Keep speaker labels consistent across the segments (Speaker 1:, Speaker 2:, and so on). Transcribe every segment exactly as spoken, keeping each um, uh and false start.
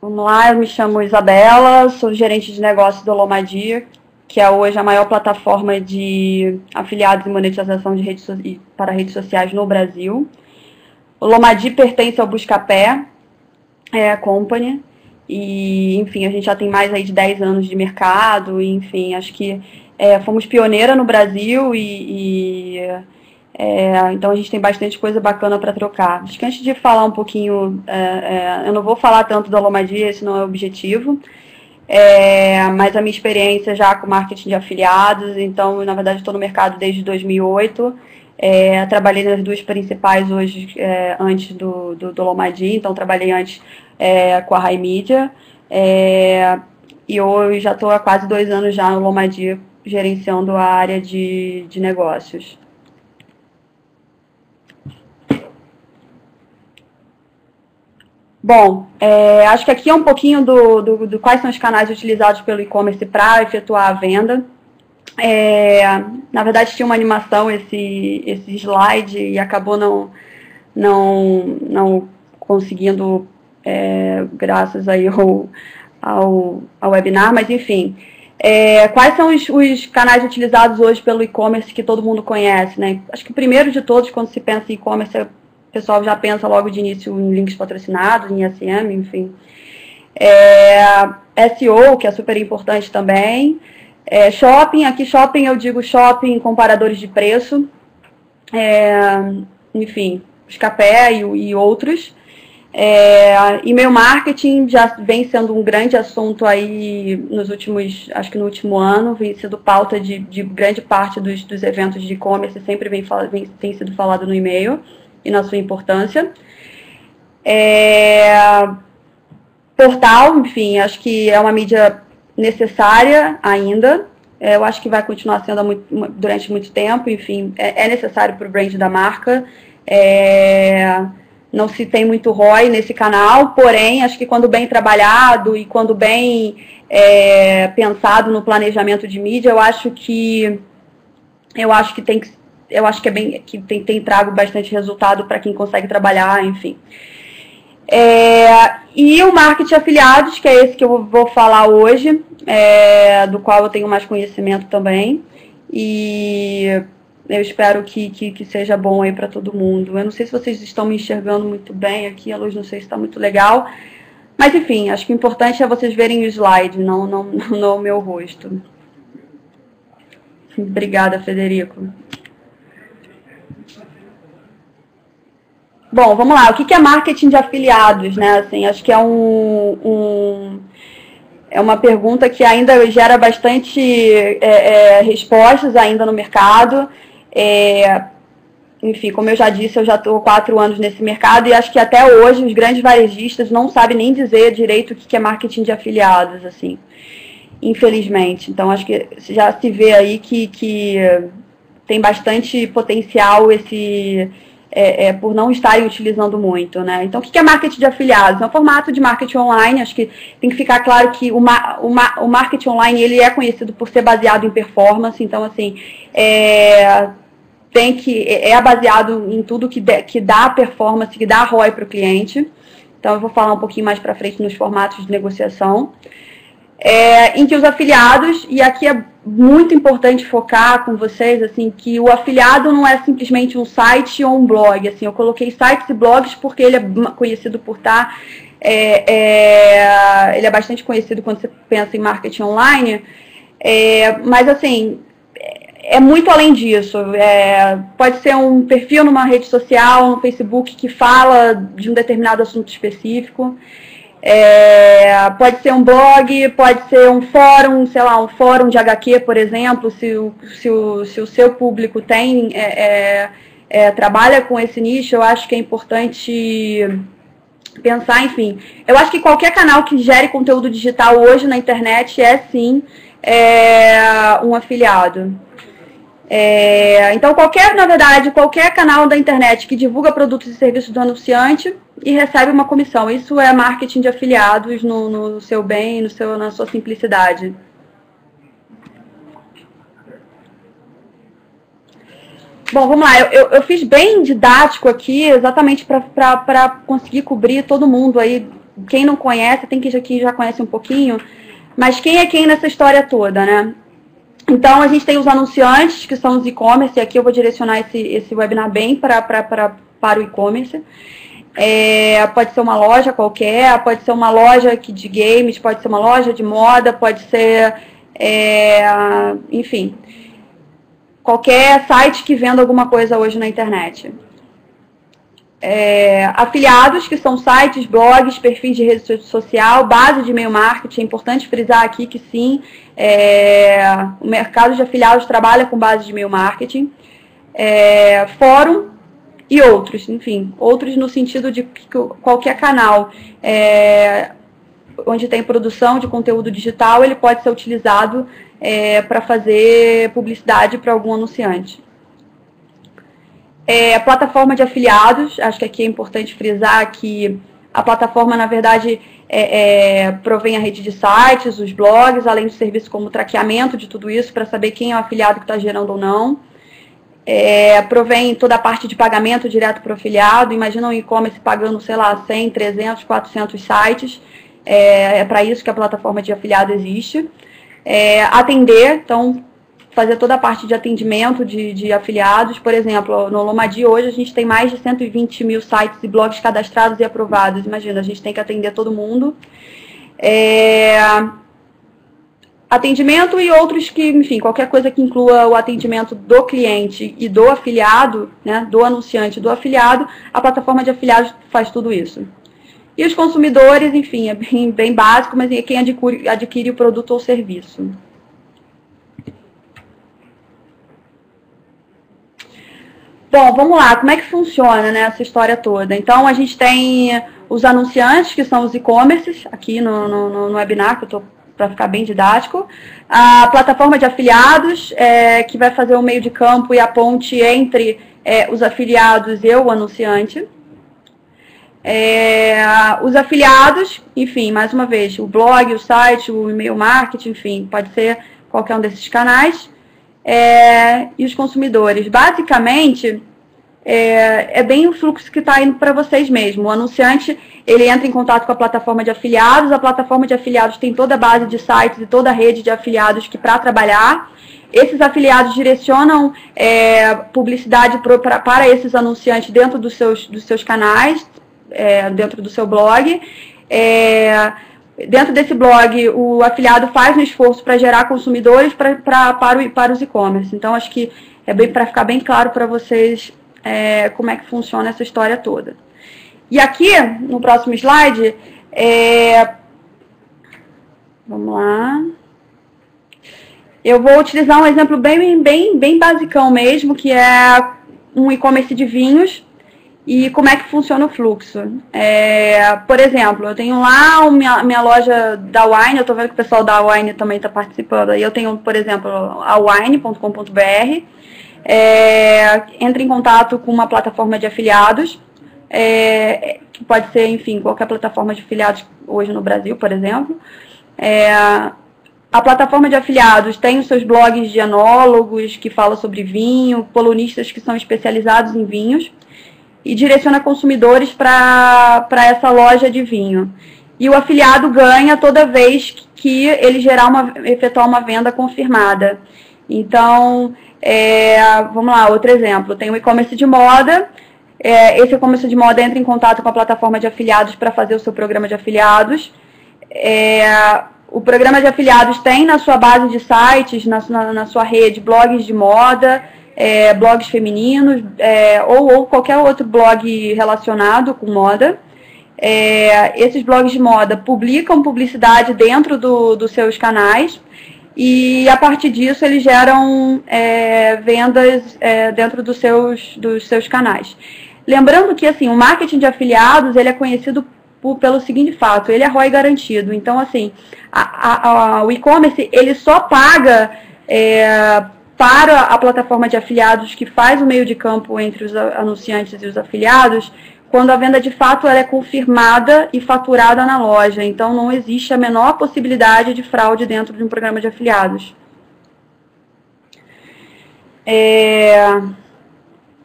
Speaker 1: Vamos lá, eu me chamo Isabela, sou gerente de negócios do Lomadi, que é hoje a maior plataforma de afiliados e monetização de redes so para redes sociais no Brasil. O Lomadi pertence ao Buscapé é, Company, e, enfim, a gente já tem mais aí de dez anos de mercado, e, enfim, acho que é, fomos pioneira no Brasil e... e É, então a gente tem bastante coisa bacana para trocar. Acho que antes de falar um pouquinho, é, é, eu não vou falar tanto da Lomadi, esse não é o objetivo, é, mas a minha experiência já com marketing de afiliados, então na verdade estou no mercado desde dois mil e oito, é, trabalhei nas duas principais hoje, é, antes do, do, do Lomadi, então trabalhei antes é, com a Rai Media, é, e hoje já estou há quase dois anos já no Lomadi, gerenciando a área de, de negócios. Bom, é, acho que aqui é um pouquinho do, do, do quais são os canais utilizados pelo e-commerce para efetuar a venda. É, na verdade, tinha uma animação, esse, esse slide, e acabou não, não, não conseguindo, é, graças aí ao, ao, ao webinar, mas enfim. É, quais são os, os canais utilizados hoje pelo e-commerce que todo mundo conhece, né? Acho que o primeiro de todos, quando se pensa em e-commerce, é o pessoal já pensa logo de início em links patrocinados, em S M, enfim. É, S E O, que é super importante também. É, shopping, aqui shopping eu digo shopping, comparadores de preço. É, enfim, Buscapé e, e outros. É, e-mail marketing já vem sendo um grande assunto aí nos últimos, acho que no último ano, vem sendo pauta de, de grande parte dos, dos eventos de e-commerce, sempre vem, vem, tem sido falado no e-mail e na sua importância. É, portal, enfim, acho que é uma mídia necessária ainda, é, eu acho que vai continuar sendo muito, durante muito tempo, enfim, é, é necessário para o brand da marca, é, não se tem muito R O I nesse canal, porém, acho que quando bem trabalhado e quando bem é, pensado no planejamento de mídia, eu acho que, eu acho que tem que eu acho que é bem que tem, tem trago bastante resultado para quem consegue trabalhar, enfim. É, e o marketing afiliados, que é esse que eu vou falar hoje, é, do qual eu tenho mais conhecimento também, e eu espero que, que, que seja bom aí para todo mundo. Eu não sei se vocês estão me enxergando muito bem aqui, a luz não sei se está muito legal, mas enfim, acho que o importante é vocês verem o slide, não, não, não o meu rosto. Obrigada, Federico. Bom, vamos lá. O que é marketing de afiliados, né? Assim, acho que é um, um é uma pergunta que ainda gera bastante é, é, respostas ainda no mercado. É, enfim, como eu já disse, eu já estou há quatro anos nesse mercado e acho que até hoje os grandes varejistas não sabem nem dizer direito o que é marketing de afiliados, assim, infelizmente. Então, acho que já se vê aí que, que tem bastante potencial esse... É, é, por não estarem utilizando muito, né? Então, o que é marketing de afiliados? É um formato de marketing online, acho que tem que ficar claro que o, ma o, ma o marketing online, ele é conhecido por ser baseado em performance, então, assim, é, tem que, é baseado em tudo que, de, que dá performance, que dá R O I para o cliente. Então, eu vou falar um pouquinho mais para frente nos formatos de negociação. É, em que os afiliados, e aqui é muito importante focar com vocês, assim, que o afiliado não é simplesmente um site ou um blog, assim, eu coloquei sites e blogs porque ele é conhecido por estar, é, é, ele é bastante conhecido quando você pensa em marketing online, é, mas assim, é muito além disso, é, pode ser um perfil numa rede social, no Facebook, que fala de um determinado assunto específico. É, pode ser um blog, pode ser um fórum, sei lá, um fórum de H Q, por exemplo, se o, se o, se o seu público tem, é, é, é, trabalha com esse nicho, eu acho que é importante pensar, enfim. Eu acho que qualquer canal que gere conteúdo digital hoje na internet é, sim, é, um afiliado. É, então, qualquer, na verdade, qualquer canal da internet que divulga produtos e serviços do anunciante e recebe uma comissão. Isso é marketing de afiliados no, no seu bem, no seu, na sua simplicidade. Bom, vamos lá. Eu, eu, eu fiz bem didático aqui, exatamente para conseguir cobrir todo mundo aí quem não conhece, tem que quem já conhece um pouquinho, mas quem é quem nessa história toda, né? Então, a gente tem os anunciantes, que são os e-commerce, e aqui eu vou direcionar esse, esse webinar bem pra, pra, pra, para o e-commerce. É, pode ser uma loja qualquer, pode ser uma loja aqui de games, pode ser uma loja de moda, pode ser, é, enfim, qualquer site que venda alguma coisa hoje na internet. É, afiliados, que são sites, blogs, perfis de rede social, base de e-mail marketing. É importante frisar aqui que sim, é, o mercado de afiliados trabalha com base de e-mail marketing. É, fórum e outros, enfim, outros no sentido de que qualquer canal é, onde tem produção de conteúdo digital, ele pode ser utilizado é, para fazer publicidade para algum anunciante. É, a plataforma de afiliados, acho que aqui é importante frisar que a plataforma, na verdade, é, é, provém a rede de sites, os blogs, além de serviço como traqueamento de tudo isso, para saber quem é o afiliado que está gerando ou não. É, provém toda a parte de pagamento direto para o afiliado. Imagina um e-commerce pagando, sei lá, cem, trezentos, quatrocentos sites. É, é para isso que a plataforma de afiliado existe. É, atender, então, fazer toda a parte de atendimento de, de afiliados. Por exemplo, no Lomadi hoje a gente tem mais de cento e vinte mil sites e blogs cadastrados e aprovados. Imagina, a gente tem que atender todo mundo. É, atendimento e outros que, enfim, qualquer coisa que inclua o atendimento do cliente e do afiliado, né, do anunciante e do afiliado, a plataforma de afiliados faz tudo isso. E os consumidores, enfim, é bem, bem básico, mas é quem adquire, adquire o produto ou serviço. Bom, vamos lá, como é que funciona, né, essa história toda? Então, a gente tem os anunciantes, que são os e-commerces, aqui no, no, no webinar, que eu estou para ficar bem didático. A plataforma de afiliados, é, que vai fazer o meio de campo e a ponte entre é, os afiliados e o anunciante. É, os afiliados, enfim, mais uma vez, o blog, o site, o e-mail marketing, enfim, pode ser qualquer um desses canais. É, e os consumidores, basicamente, é, é bem o fluxo que está indo para vocês mesmo. O anunciante, ele entra em contato com a plataforma de afiliados, a plataforma de afiliados tem toda a base de sites e toda a rede de afiliados que para trabalhar. Esses afiliados direcionam é, publicidade pro, pra, para esses anunciantes dentro dos seus, dos seus canais, é, dentro do seu blog. É, dentro desse blog, o afiliado faz um esforço para gerar consumidores pra, pra, para, o, para os e-commerce. Então, acho que é bem para ficar bem claro para vocês é, como é que funciona essa história toda. E aqui, no próximo slide, é, vamos lá. Eu vou utilizar um exemplo bem, bem, bem basicão mesmo, que é um e-commerce de vinhos e como é que funciona o fluxo. É, por exemplo, eu tenho lá a minha, minha loja da Wine, eu estou vendo que o pessoal da Wine também está participando. Aí eu tenho, por exemplo, a wine ponto com ponto br. É, entra em contato com uma plataforma de afiliados, é, que pode ser, enfim, qualquer plataforma de afiliados hoje no Brasil, por exemplo. É, a plataforma de afiliados tem os seus blogs de enólogos que falam sobre vinho, colunistas que são especializados em vinhos, e direciona consumidores para essa loja de vinho. E o afiliado ganha toda vez que ele gerar uma, efetuar uma venda confirmada. Então, é, vamos lá, outro exemplo. Tem o e-commerce de moda. É, esse e-commerce de moda entra em contato com a plataforma de afiliados para fazer o seu programa de afiliados. É, o programa de afiliados tem na sua base de sites, na, na, na sua rede, blogs de moda, É, blogs femininos, é, ou, ou qualquer outro blog relacionado com moda. É, esses blogs de moda publicam publicidade dentro do, dos seus canais e, a partir disso, eles geram é, vendas é, dentro dos seus, dos seus canais. Lembrando que assim, o marketing de afiliados ele é conhecido por, pelo seguinte fato, ele é R O I garantido. Então, assim, a, a, a, o e-commerce ele só paga é, para a plataforma de afiliados que faz o meio de campo entre os anunciantes e os afiliados, quando a venda de fato ela é confirmada e faturada na loja. Então, não existe a menor possibilidade de fraude dentro de um programa de afiliados. É...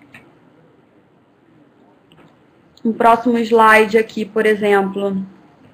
Speaker 1: Um próximo slide aqui, por exemplo.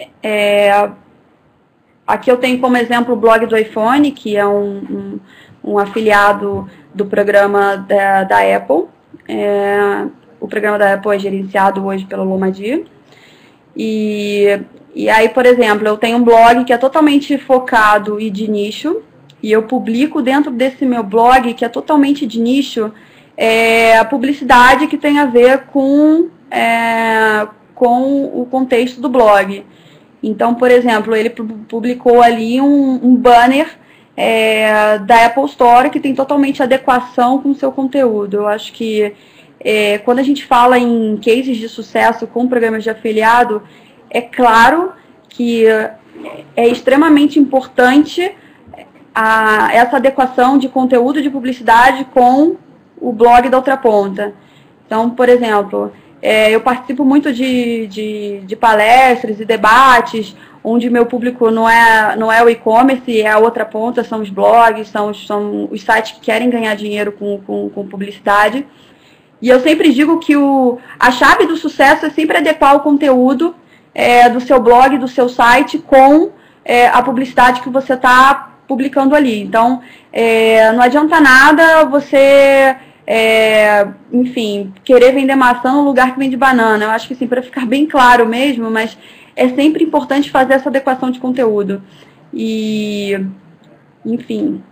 Speaker 1: É, aqui eu tenho como exemplo o blog do iPhone, que é um, um, um afiliado do programa da, da Apple. É, o programa da Apple é gerenciado hoje pelo Lomadi. E, e aí, por exemplo, eu tenho um blog que é totalmente focado e de nicho, e eu publico dentro desse meu blog, que é totalmente de nicho, é, a publicidade que tem a ver com, é, com o contexto do blog. Então, por exemplo, ele publicou ali um, um banner é, da Apple Store que tem totalmente adequação com o seu conteúdo. Eu acho que é, quando a gente fala em cases de sucesso com programas de afiliado, é claro que é extremamente importante a, essa adequação de conteúdo de publicidade com o blog da outra ponta. Então, por exemplo, é, eu participo muito de, de, de palestras e debates, onde meu público não é, não é o e-commerce, é a outra ponta, são os blogs, são os, são os sites que querem ganhar dinheiro com, com, com publicidade. E eu sempre digo que o, a chave do sucesso é sempre adequar o conteúdo é, do seu blog, do seu site, com é, a publicidade que você está publicando ali. Então, é, não adianta nada você, é, enfim, querer vender maçã no lugar que vende banana. Eu acho que, assim, para ficar bem claro mesmo, mas é sempre importante fazer essa adequação de conteúdo. E, enfim,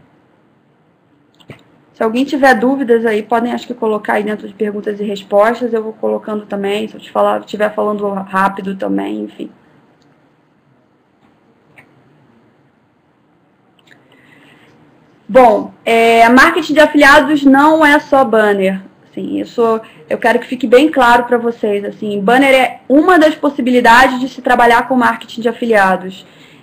Speaker 1: se alguém tiver dúvidas aí, podem, acho que, colocar aí dentro de perguntas e respostas. Eu vou colocando também, se eu te falar, estiver falando rápido também, enfim. Bom, é, marketing de afiliados não é só banner. Assim, isso eu quero que fique bem claro para vocês. Assim, banner é uma das possibilidades de se trabalhar com marketing de afiliados.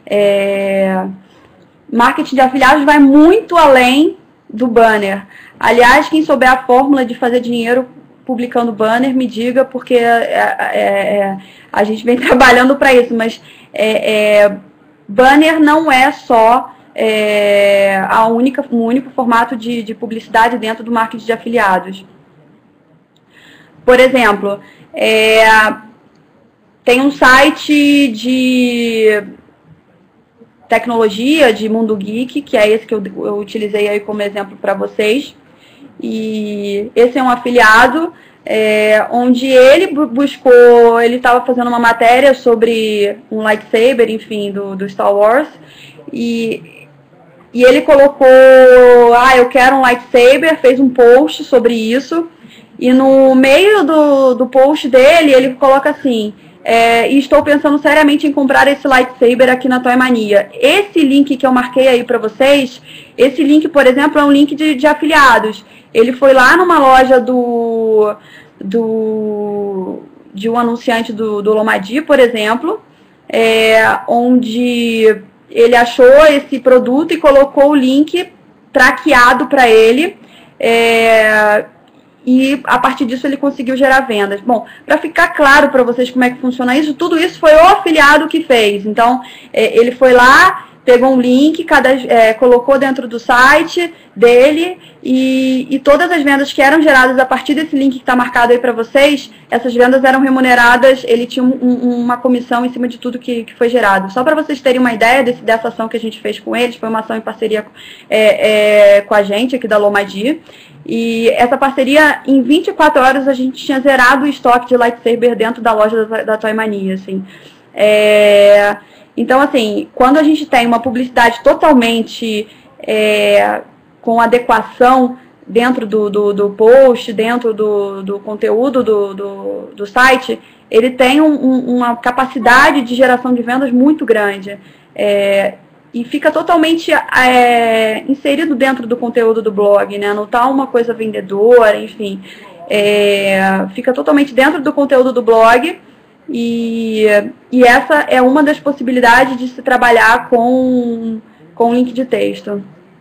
Speaker 1: É, marketing de afiliados vai muito além do banner. Aliás, quem souber a fórmula de fazer dinheiro publicando banner, me diga, porque é, é, é, a gente vem trabalhando para isso. Mas é, é, banner não é só É, a única, um único formato de, de publicidade dentro do marketing de afiliados. Por exemplo, é, tem um site de tecnologia, de Mundo Geek, que é esse que eu, eu utilizei aí como exemplo para vocês. E esse é um afiliado, é, onde ele buscou, ele estava fazendo uma matéria sobre um lightsaber, enfim, do, do Star Wars, e E ele colocou, ah, eu quero um lightsaber, fez um post sobre isso. E no meio do, do post dele, ele coloca assim, é, estou pensando seriamente em comprar esse lightsaber aqui na Toy Mania. Esse link que eu marquei aí para vocês, esse link, por exemplo, é um link de, de afiliados. Ele foi lá numa loja do, do, de um anunciante do, do Lomadi, por exemplo, é, onde ele achou esse produto e colocou o link traqueado para ele, é, e a partir disso ele conseguiu gerar vendas. Bom, para ficar claro para vocês como é que funciona isso, tudo isso foi o afiliado que fez. Então, é, ele foi lá, pegou um link, cada, é, colocou dentro do site dele, e, e todas as vendas que eram geradas a partir desse link que está marcado aí para vocês, essas vendas eram remuneradas, ele tinha um, um, uma comissão em cima de tudo que, que foi gerado. Só para vocês terem uma ideia desse, dessa ação que a gente fez com eles, foi uma ação em parceria é, é, com a gente aqui da Lomadi, e essa parceria, em vinte e quatro horas, a gente tinha zerado o estoque de lightsaber dentro da loja da, da Toy Mania, assim. É, então, assim, quando a gente tem uma publicidade totalmente é, com adequação dentro do, do, do post, dentro do, do conteúdo do, do, do site, ele tem um, um, uma capacidade de geração de vendas muito grande. É, e fica totalmente é, inserido dentro do conteúdo do blog, né? Não está uma coisa vendedora, enfim. É, fica totalmente dentro do conteúdo do blog. E, e essa é uma das possibilidades de se trabalhar com, com link de texto.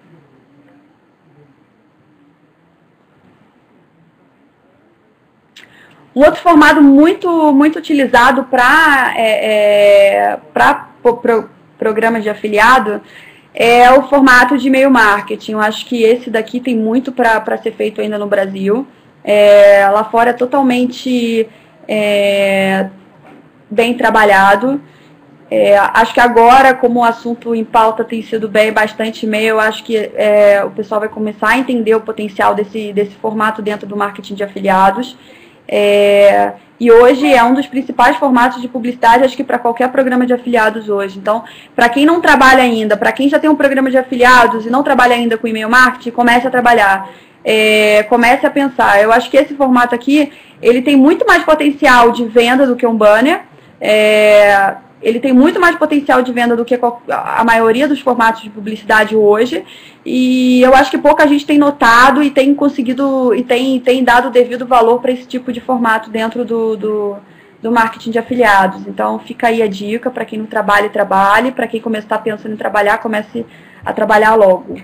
Speaker 1: Um outro formato muito, muito utilizado para é, é, para pro, programas de afiliado é o formato de e-mail marketing. Eu acho que esse daqui tem muito para ser feito ainda no Brasil. É, lá fora é totalmente é, bem trabalhado. É, acho que agora, como o assunto em pauta tem sido bem bastante e-mail, acho que é, o pessoal vai começar a entender o potencial desse, desse formato dentro do marketing de afiliados. É, e hoje é um dos principais formatos de publicidade, acho que para qualquer programa de afiliados hoje. Então, para quem não trabalha ainda, para quem já tem um programa de afiliados e não trabalha ainda com e-mail marketing, comece a trabalhar. É, comece a pensar. Eu acho que esse formato aqui, ele tem muito mais potencial de venda do que um banner. É, ele tem muito mais potencial de venda do que a maioria dos formatos de publicidade hoje, e eu acho que pouca gente tem notado e tem conseguido e tem, tem dado o devido valor para esse tipo de formato dentro do, do, do marketing de afiliados. Então fica aí a dica para quem não trabalha, trabalhe, para quem está pensando em trabalhar, comece a trabalhar logo.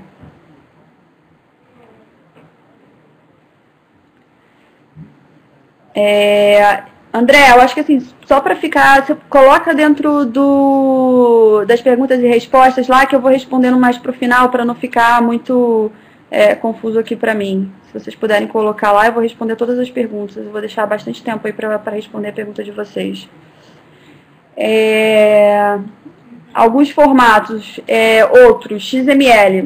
Speaker 1: É, André, eu acho que assim, só para ficar, você coloca dentro do, das perguntas e respostas lá, que eu vou respondendo mais para o final, para não ficar muito é, confuso aqui para mim. Se vocês puderem colocar lá, eu vou responder todas as perguntas. Eu vou deixar bastante tempo aí para responder a pergunta de vocês. É, alguns formatos, é, outros, X M L.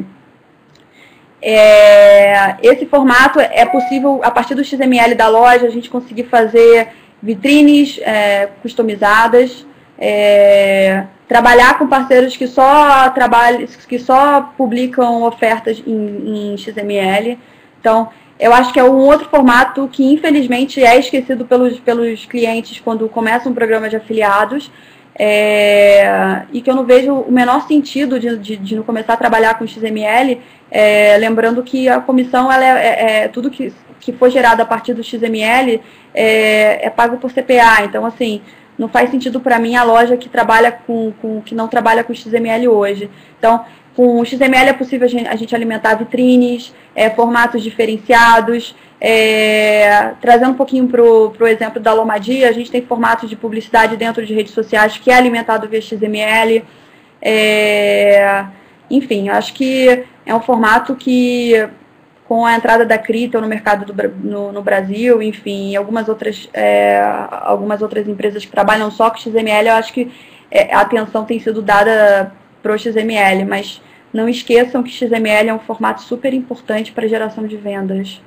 Speaker 1: É, esse formato é possível, a partir do X M L da loja, a gente conseguir fazer vitrines é, customizadas, é, trabalhar com parceiros que só, trabalham, que só publicam ofertas em, em X M L. Então, eu acho que é um outro formato que, infelizmente, é esquecido pelos, pelos clientes quando começa um programa de afiliados, é, e que eu não vejo o menor sentido de, de, de não começar a trabalhar com X M L, é, lembrando que a comissão, ela é, é, é tudo que, que for gerado a partir do X M L é, é pago por C P A. Então, assim, não faz sentido para mim a loja que trabalha com, com que não trabalha com X M L hoje. Então, com o X M L é possível a gente, a gente alimentar vitrines, é, formatos diferenciados. É, trazendo um pouquinho para o exemplo da Lomadia, a gente tem formatos de publicidade dentro de redes sociais que é alimentado via X M L. É, enfim, acho que é um formato que, com a entrada da Criteo no mercado do, no, no Brasil, enfim, algumas outras, é, algumas outras empresas que trabalham só com X M L, eu acho que é, a atenção tem sido dada para o X M L, mas não esqueçam que X M L é um formato super importante para a geração de vendas.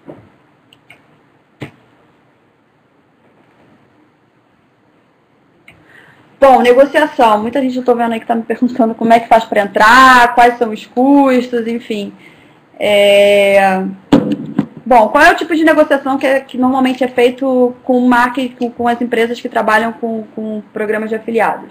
Speaker 1: Bom, negociação. Muita gente, eu estou vendo aí que está me perguntando como é que faz para entrar, quais são os custos, enfim. É... Bom, qual é o tipo de negociação que, é, que normalmente é feito com marketing, com, com as empresas que trabalham com, com programas de afiliados?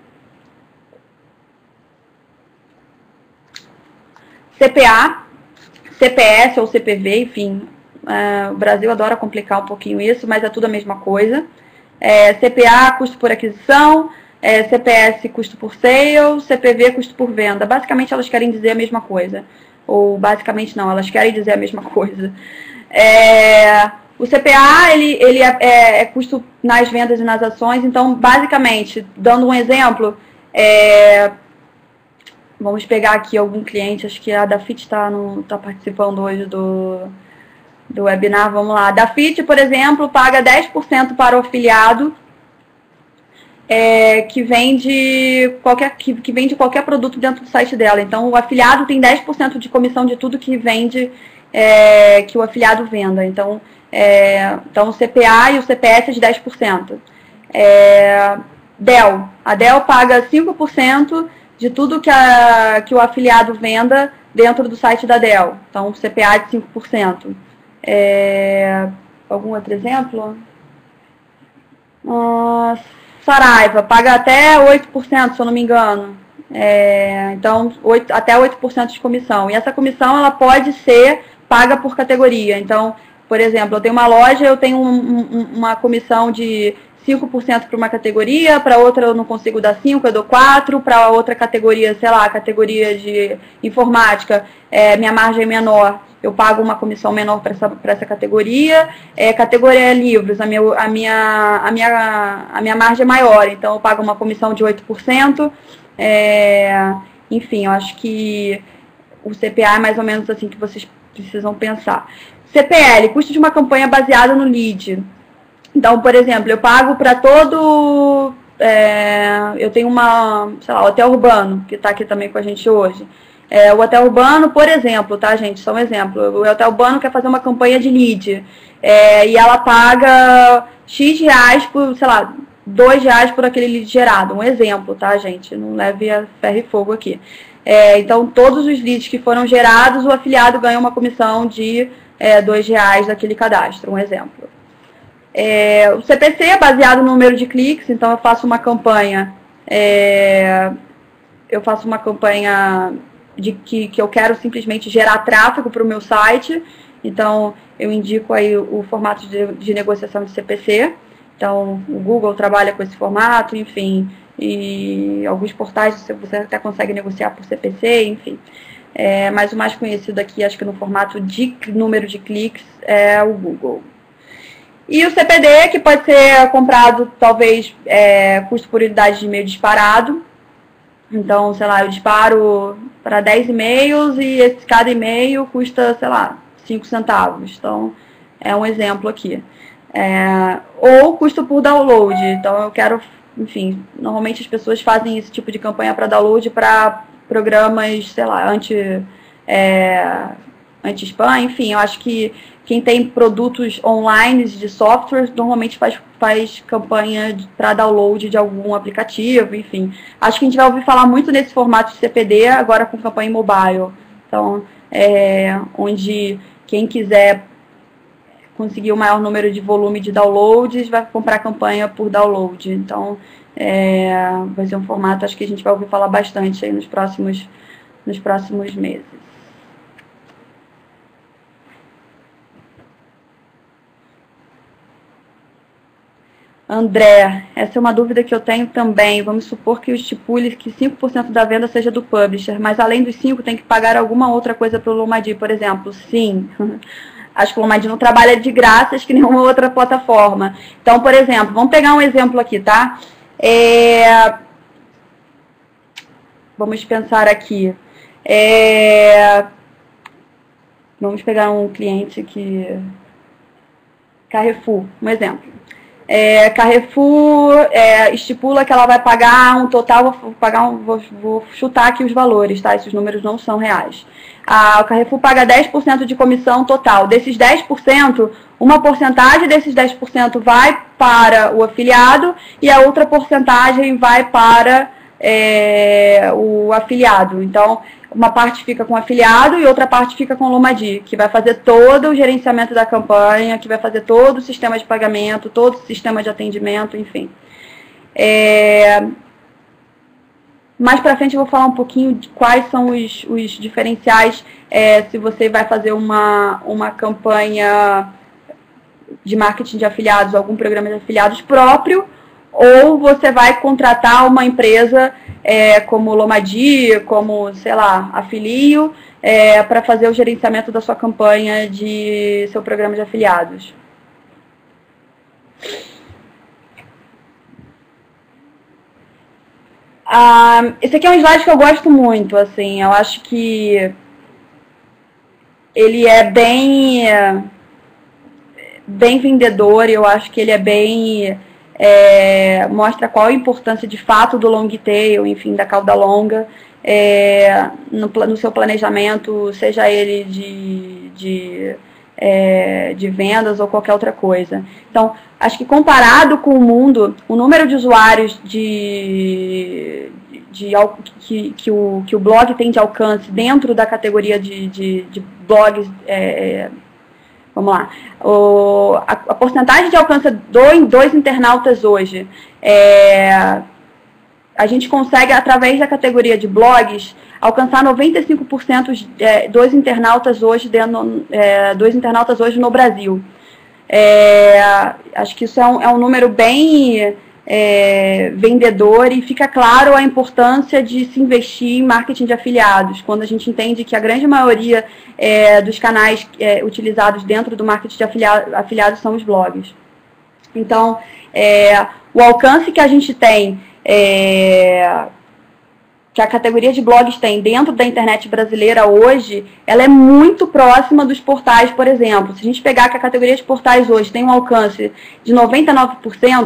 Speaker 1: C P A, C P S ou C P V, enfim. É, o Brasil adora complicar um pouquinho isso, mas é tudo a mesma coisa. É, C P A, custo por aquisição. É, C P S, custo por sale, C P V, custo por venda. Basicamente, elas querem dizer a mesma coisa. Ou, basicamente, não, elas querem dizer a mesma coisa. É, o C P A, ele, ele é, é, é custo nas vendas e nas ações. Então, basicamente, dando um exemplo, é, vamos pegar aqui algum cliente, acho que a Dafit está tá participando hoje do, do webinar, vamos lá. A Dafit, por exemplo, paga dez por cento para o afiliado, É, que, vende qualquer, que, que vende qualquer produto dentro do site dela. Então, o afiliado tem dez por cento de comissão de tudo que vende, é, que o afiliado venda. Então, é, então, o C P A e o C P S é de dez por cento. É, Dell. A Dell paga cinco por cento de tudo que, a, que o afiliado venda dentro do site da Dell. Então, o C P A é de cinco por cento. É, algum outro exemplo? Nossa. Saraiva, paga até oito por cento, se eu não me engano. É, então, oito, até oito por cento de comissão. E essa comissão, ela pode ser paga por categoria. Então, por exemplo, eu tenho uma loja, eu tenho um, um, uma comissão de cinco por cento para uma categoria, para outra eu não consigo dar cinco, eu dou quatro, para outra categoria, sei lá, categoria de informática, é, minha margem é menor, eu pago uma comissão menor para essa, para essa categoria. É, categoria livros, a minha, a, minha, a, minha, a minha margem é maior, então eu pago uma comissão de oito por cento. É, enfim, eu acho que o C P A é mais ou menos assim que vocês precisam pensar. C P L, custo de uma campanha baseada no lead. Então, por exemplo, eu pago para todo, é, eu tenho uma, sei lá, hotel urbano, que está aqui também com a gente hoje. É, o hotel urbano, por exemplo, tá, gente? Só um exemplo. O hotel urbano quer fazer uma campanha de lead. É, e ela paga X reais por, sei lá, dois reais por aquele lead gerado. Um exemplo, tá, gente? Não leve a ferro e fogo aqui. É, então, todos os leads que foram gerados, o afiliado ganha uma comissão de é, dois reais daquele cadastro. Um exemplo. É, o C P C é baseado no número de cliques, então eu faço uma campanha, é, eu faço uma campanha de que, que eu quero simplesmente gerar tráfego para o meu site, então eu indico aí o, o formato de, de negociação de C P C, então o Google trabalha com esse formato, enfim, e alguns portais você até consegue negociar por C P C, enfim. É, mas o mais conhecido aqui, acho que no formato de número de cliques, é o Google. E o C P D, que pode ser comprado, talvez, é, custo por unidade de e-mail disparado. Então, sei lá, eu disparo para dez e-mails e esse, cada e-mail custa, sei lá, cinco centavos. Então, é um exemplo aqui. É, ou custo por download. Então, eu quero, enfim, normalmente as pessoas fazem esse tipo de campanha para download para programas, sei lá, anti, é, anti-spam, enfim, eu acho que quem tem produtos online de software normalmente faz, faz campanha para download de algum aplicativo, enfim. Acho que a gente vai ouvir falar muito nesse formato de C P D agora com campanha mobile. Então, é, onde quem quiser conseguir o maior número de volume de downloads vai comprar campanha por download. Então, é, vai ser um formato, acho que a gente vai ouvir falar bastante aí nos próximos, nos próximos meses. André, essa é uma dúvida que eu tenho também. Vamos supor que eu estipule que cinco por cento da venda seja do publisher, mas além dos cinco por cento tem que pagar alguma outra coisa para o Lomadi, por exemplo. Sim, acho que o Lomadi não trabalha de graça, acho que nenhuma outra plataforma. Então, por exemplo, vamos pegar um exemplo aqui, tá? É... Vamos pensar aqui. É... Vamos pegar um cliente que... Carrefour, um exemplo. É, Carrefour é, estipula que ela vai pagar um total, vou, pagar um, vou, vou chutar aqui os valores, tá? Esses números não são reais. A, o Carrefour paga dez por cento de comissão total. Desses dez por cento, uma porcentagem desses dez por cento vai para o afiliado e a outra porcentagem vai para é, o afiliado. Então, uma parte fica com o afiliado e outra parte fica com o Lomadi, que vai fazer todo o gerenciamento da campanha, que vai fazer todo o sistema de pagamento, todo o sistema de atendimento, enfim. É... Mais para frente eu vou falar um pouquinho de quais são os, os diferenciais é, se você vai fazer uma, uma campanha de marketing de afiliados, algum programa de afiliados próprio, ou você vai contratar uma empresa é, como Lomadi, como, sei lá, Afilio, é, para fazer o gerenciamento da sua campanha de seu programa de afiliados. Ah, esse aqui é um slide que eu gosto muito, assim, eu acho que ele é bem, bem vendedor, eu acho que ele é bem... É, mostra qual a importância de fato do long tail, enfim, da cauda longa, é, no, no seu planejamento, seja ele de, de, é, de vendas ou qualquer outra coisa. Então, acho que comparado com o mundo, o número de usuários de, de, de, que, que, o, que o blog tem de alcance dentro da categoria de, de, de blogs, é, vamos lá, o, a, a porcentagem de alcance do, dos internautas hoje, é, a gente consegue, através da categoria de blogs, alcançar noventa e cinco por cento é, dos internautas hoje, dentro, é, dos internautas hoje no Brasil. É, acho que isso é um, é um número bem é, vendedor e fica claro a importância de se investir em marketing de afiliados, quando a gente entende que a grande maioria é, dos canais é, utilizados dentro do marketing de afiliado, afiliados são os blogs. Então, é, o alcance que a gente tem, é, que a categoria de blogs tem dentro da internet brasileira hoje, ela é muito próxima dos portais, por exemplo. Se a gente pegar que a categoria de portais hoje tem um alcance de noventa e nove por cento,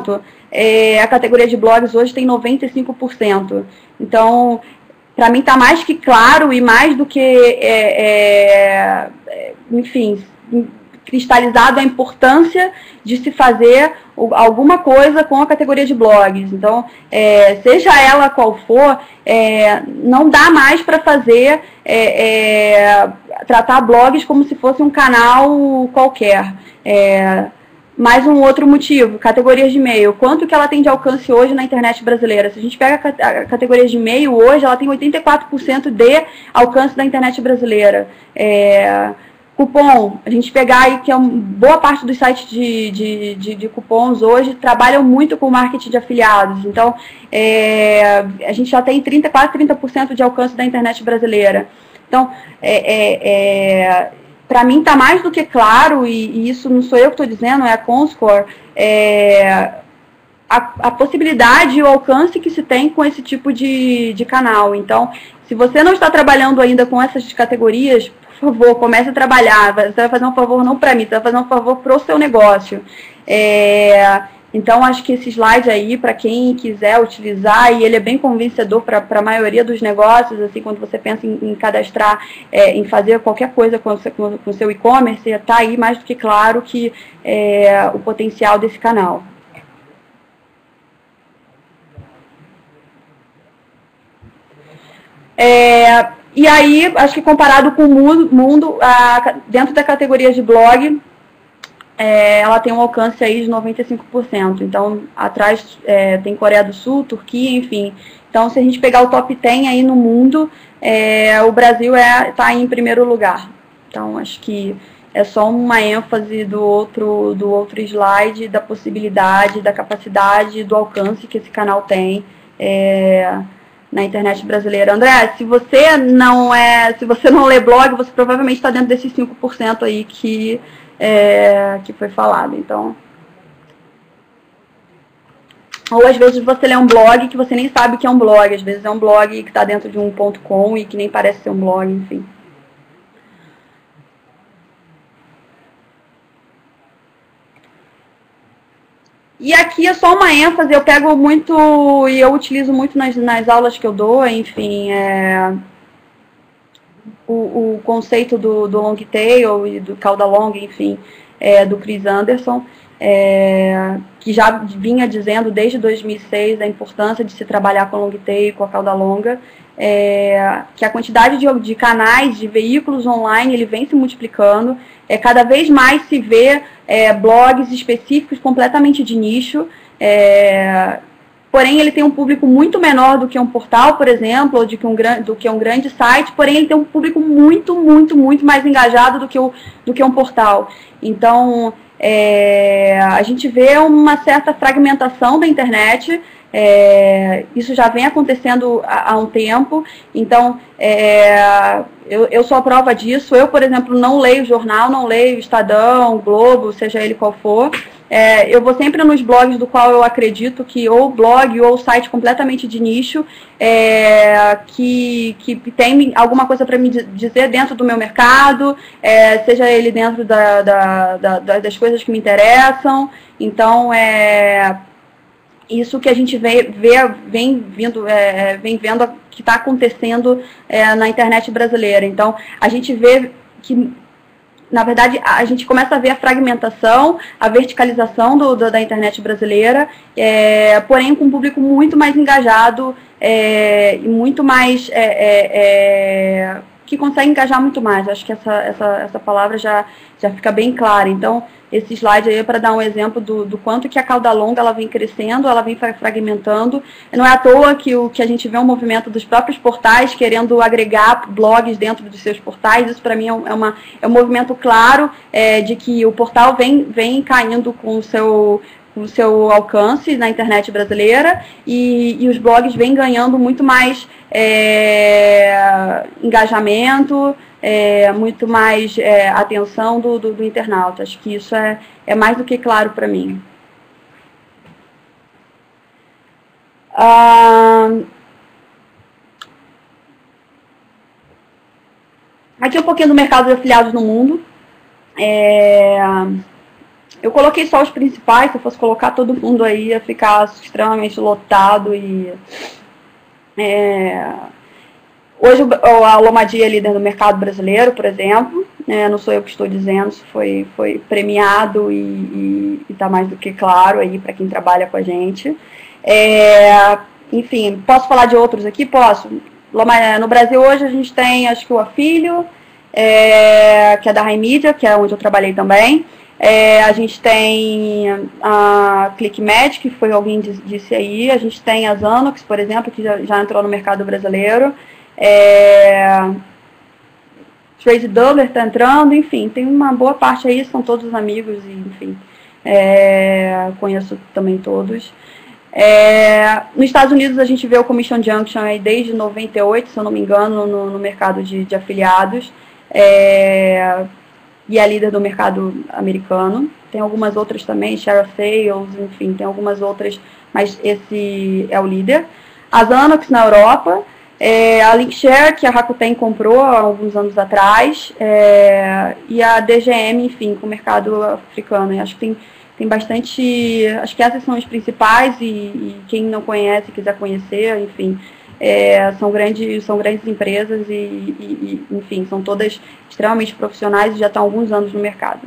Speaker 1: é, a categoria de blogs hoje tem noventa e cinco por cento. Então, para mim está mais que claro e mais do que, é, é, enfim, cristalizado a importância de se fazer alguma coisa com a categoria de blogs. Então, é, seja ela qual for, é, não dá mais para fazer, é, é, tratar blogs como se fosse um canal qualquer. É, mais um outro motivo, categorias de e-mail. Quanto que ela tem de alcance hoje na internet brasileira? Se a gente pega a categoria de e-mail hoje, ela tem oitenta e quatro por cento de alcance da internet brasileira. É, cupom, a gente pegar aí que é uma boa parte dos sites de, de, de, de cupons hoje trabalham muito com marketing de afiliados. Então, é, a gente já tem trinta, quase trinta por cento de alcance da internet brasileira. Então, é... é, é para mim está mais do que claro, e, e isso não sou eu que estou dizendo, é a Comscore, é, a, a possibilidade e o alcance que se tem com esse tipo de, de canal. Então, se você não está trabalhando ainda com essas categorias, por favor, comece a trabalhar. Você vai fazer um favor não para mim, você vai fazer um favor para o seu negócio. É, então, acho que esse slide aí, para quem quiser utilizar, e ele é bem convencedor para a maioria dos negócios, assim, quando você pensa em, em cadastrar, é, em fazer qualquer coisa com o seu e-commerce, está aí mais do que claro que é, o potencial desse canal. É, e aí, acho que comparado com o mundo, mundo a, dentro da categoria de blog, É, ela tem um alcance aí de noventa e cinco por cento. Então, atrás é, tem Coreia do Sul, Turquia, enfim. Então, se a gente pegar o top dez aí no mundo, é, o Brasil está é, em primeiro lugar. Então, acho que é só uma ênfase do outro, do outro slide, da possibilidade, da capacidade, do alcance que esse canal tem é, na internet brasileira. André, se você não é, se você não lê blog, você provavelmente está dentro desses cinco por cento aí que É, que foi falado. Então, ou às vezes você lê um blog que você nem sabe que é um blog, às vezes é um blog que está dentro de um ponto com e que nem parece ser um blog, enfim. E aqui é só uma ênfase, eu pego muito e eu utilizo muito nas, nas aulas que eu dou, enfim, é, O, o conceito do, do long tail e do cauda longa, enfim, é, do Chris Anderson, é, que já vinha dizendo desde dois mil e seis a importância de se trabalhar com long tail, com a cauda longa, é, que a quantidade de, de canais, de veículos online, ele vem se multiplicando, é, cada vez mais se vê é, blogs específicos completamente de nicho, é, porém ele tem um público muito menor do que um portal, por exemplo, ou de que um, do que um grande site, porém ele tem um público muito, muito, muito mais engajado do que, o, do que um portal. Então, é, a gente vê uma certa fragmentação da internet, é, isso já vem acontecendo há, há um tempo, então é, eu, eu sou a prova disso. Eu, por exemplo, não leio jornal, não leio Estadão, Globo, seja ele qual for. É, eu vou sempre nos blogs do qual eu acredito que ou blog ou site completamente de nicho, é, que, que tem alguma coisa para me dizer dentro do meu mercado, é, seja ele dentro da, da, da, das coisas que me interessam. Então, é isso que a gente vê, vê, vem, vindo, é, vem vendo que está acontecendo é, na internet brasileira. Então, a gente vê que, na verdade, a gente começa a ver a fragmentação, a verticalização do, do, da internet brasileira, é, porém com um público muito mais engajado é, e muito mais... É, é, é, que consegue engajar muito mais. Acho que essa, essa, essa palavra já, já fica bem clara. Então, esse slide aí é para dar um exemplo do, do quanto que a cauda longa ela vem crescendo, ela vem fragmentando. Não é à toa que, o, que a gente vê um movimento dos próprios portais querendo agregar blogs dentro dos seus portais. Isso, para mim, é, uma, é um movimento claro é, de que o portal vem, vem caindo com o seu... o seu alcance na internet brasileira e, e os blogs vêm ganhando muito mais é, engajamento, é, muito mais é, atenção do, do, do internauta. Acho que isso é, é mais do que claro para mim. Ah, aqui um pouquinho do mercado de afiliados no mundo. É, Eu coloquei só os principais, se eu fosse colocar todo mundo aí, ia ficar extremamente lotado e... É, hoje a Lomadi é líder do mercado brasileiro, por exemplo, né, não sou eu que estou dizendo, isso foi, foi premiado e está mais do que claro aí para quem trabalha com a gente. É, enfim, posso falar de outros aqui? Posso. No Brasil hoje a gente tem, acho que o Afilho, é, que é da Rai Media, que é onde eu trabalhei também. É, a gente tem a ClickMatch, que foi alguém disse aí. A gente tem a Zanox, por exemplo, que já, já entrou no mercado brasileiro. É, Trade Doubler está entrando, enfim, tem uma boa parte aí, são todos amigos, e, enfim, é, conheço também todos. É, nos Estados Unidos a gente vê o Commission Junction aí desde noventa e oito, se eu não me engano, no, no mercado de, de afiliados. É, e é líder do mercado americano. Tem algumas outras também, Share of Sales, enfim, tem algumas outras, mas esse é o líder. A Zanox na Europa, é, a Linkshare, que a Rakuten comprou há alguns anos atrás, é, e a D G M, enfim, com o mercado africano. E acho que tem, tem bastante, acho que essas são as principais, e, e quem não conhece, quiser conhecer, enfim, É, são, grandes, são grandes empresas e, e, e, enfim, são todas extremamente profissionais e já estão há alguns anos no mercado.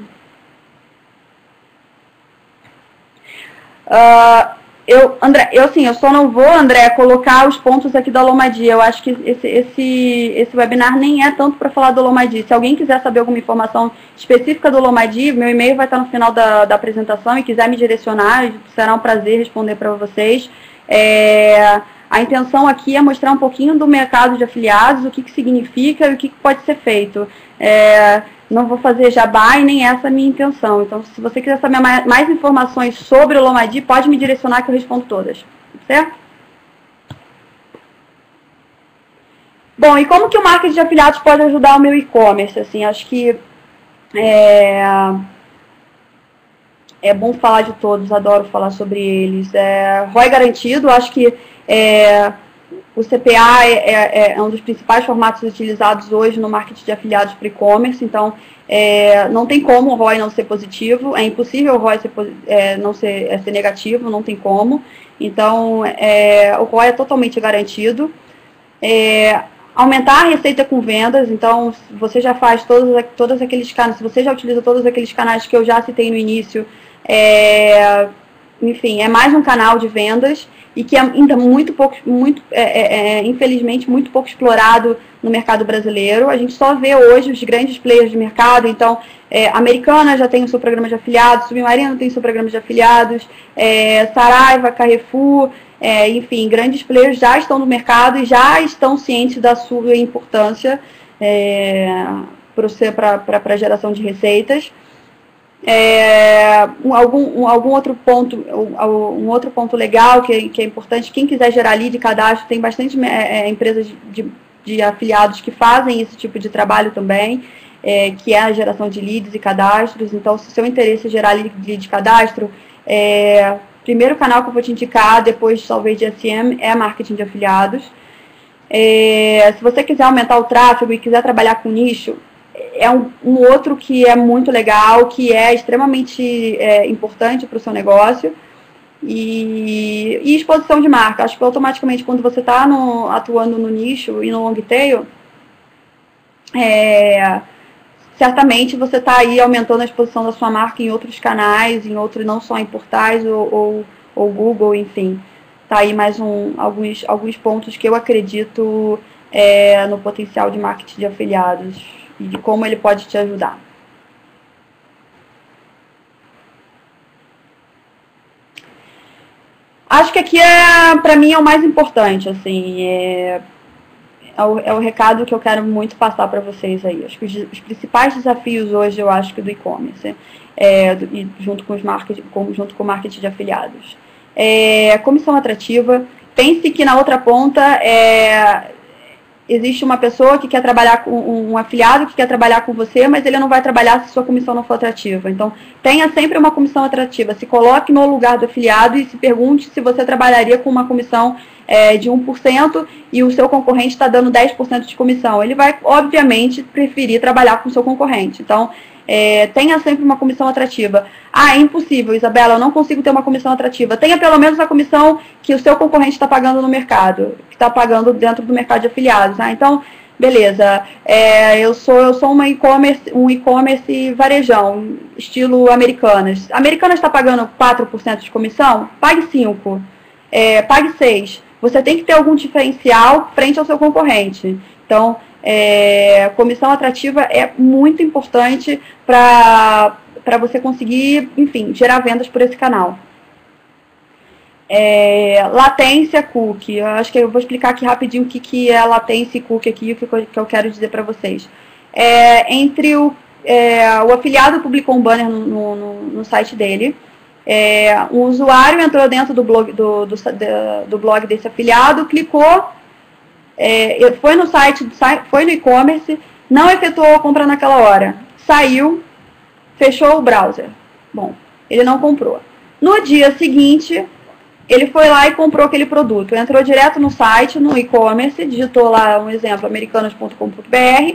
Speaker 1: Uh, eu, André, eu, assim, eu só não vou, André, colocar os pontos aqui da Lomadi. Eu acho que esse, esse, esse webinar nem é tanto para falar do Lomadi. Se alguém quiser saber alguma informação específica do Lomadi, meu e-mail vai estar no final da, da apresentação e quiser me direcionar, será um prazer responder para vocês. É... A intenção aqui é mostrar um pouquinho do mercado de afiliados, o que, que significa e o que, que pode ser feito. É, não vou fazer jabá e nem essa é a minha intenção. Então, se você quiser saber mais, mais informações sobre o Lomadi, pode me direcionar que eu respondo todas. Certo? Bom, e como que o marketing de afiliados pode ajudar o meu e-commerce? Assim, acho que é, é bom falar de todos, adoro falar sobre eles. É, R O I garantido, acho que É, o C P A é, é, é um dos principais formatos utilizados hoje no marketing de afiliados para e-commerce, então é, não tem como o R O I não ser positivo, é impossível o R O I ser, é, não ser, é, ser negativo, não tem como. Então, é, o R O I é totalmente garantido. É, aumentar a receita com vendas, então você já faz todos, todos aqueles canais, se você já utiliza todos aqueles canais que eu já citei no início, é, enfim, é mais um canal de vendas e que é ainda muito pouco, muito, é, é, infelizmente, muito pouco explorado no mercado brasileiro. A gente só vê hoje os grandes players de mercado, então, é, Americana já tem o seu programa de afiliados, Submarino tem o seu programa de afiliados, é, Saraiva, Carrefour, é, enfim, grandes players já estão no mercado e já estão cientes da sua importância é, para a geração de receitas. É, um, algum, um, algum outro ponto, um, um outro ponto legal que, que é importante, quem quiser gerar lead e cadastro, tem bastante é, empresas de, de afiliados que fazem esse tipo de trabalho também, é, que é a geração de leads e cadastros. Então, se o seu interesse é gerar lead, lead e cadastro, é, primeiro canal que eu vou te indicar, depois talvez de S M, é marketing de afiliados. É, se você quiser aumentar o tráfego e quiser trabalhar com nicho, é um, um outro que é muito legal, que é extremamente é, importante para o seu negócio. E, e exposição de marca. Acho que automaticamente quando você está atuando no nicho e no long tail, é, certamente você está aí aumentando a exposição da sua marca em outros canais, em outros, não só em portais ou, ou, ou Google, enfim. Está aí mais um, alguns, alguns pontos que eu acredito é, no potencial de marketing de afiliados e de como ele pode te ajudar. Acho que aqui, é, para mim, é o mais importante, assim, é, é, o, é o recado que eu quero muito passar para vocês aí. Acho que os, os principais desafios hoje, eu acho que do e-commerce, é, e junto com, os marketing, com, junto com o marketing de afiliados. É, comissão atrativa, pense que na outra ponta é, existe uma pessoa que quer trabalhar com um afiliado que quer trabalhar com você, mas ele não vai trabalhar se sua comissão não for atrativa. Então, tenha sempre uma comissão atrativa. Se coloque no lugar do afiliado e se pergunte se você trabalharia com uma comissão é, de um por cento e o seu concorrente está dando dez por cento de comissão. Ele vai, obviamente, preferir trabalhar com o seu concorrente. Então, é, tenha sempre uma comissão atrativa. Ah, é impossível, Isabela, eu não consigo ter uma comissão atrativa. Tenha pelo menos a comissão que o seu concorrente está pagando no mercado, que está pagando dentro do mercado de afiliados. Ah, então, beleza, é, eu sou, eu sou uma e-commerce, um e-commerce varejão, estilo Americanas. Americanas está pagando quatro por cento de comissão? Pague cinco por cento. É, pague seis por cento. Você tem que ter algum diferencial frente ao seu concorrente. Então, é, comissão atrativa é muito importante para para você conseguir, enfim, gerar vendas por esse canal. É, latência cookie. Eu acho que eu vou explicar aqui rapidinho o que, que é latência e cookie aqui, o que, que eu quero dizer para vocês. É, entre o, é, o afiliado publicou um banner no, no, no site dele. É, um usuário entrou dentro do blog, do, do, do blog desse afiliado, clicou, é, foi no site, foi no e-commerce, não efetuou a compra naquela hora, saiu, fechou o browser. Bom, ele não comprou. No dia seguinte, ele foi lá e comprou aquele produto. Entrou direto no site, no e-commerce, digitou lá um exemplo, americanas ponto com ponto br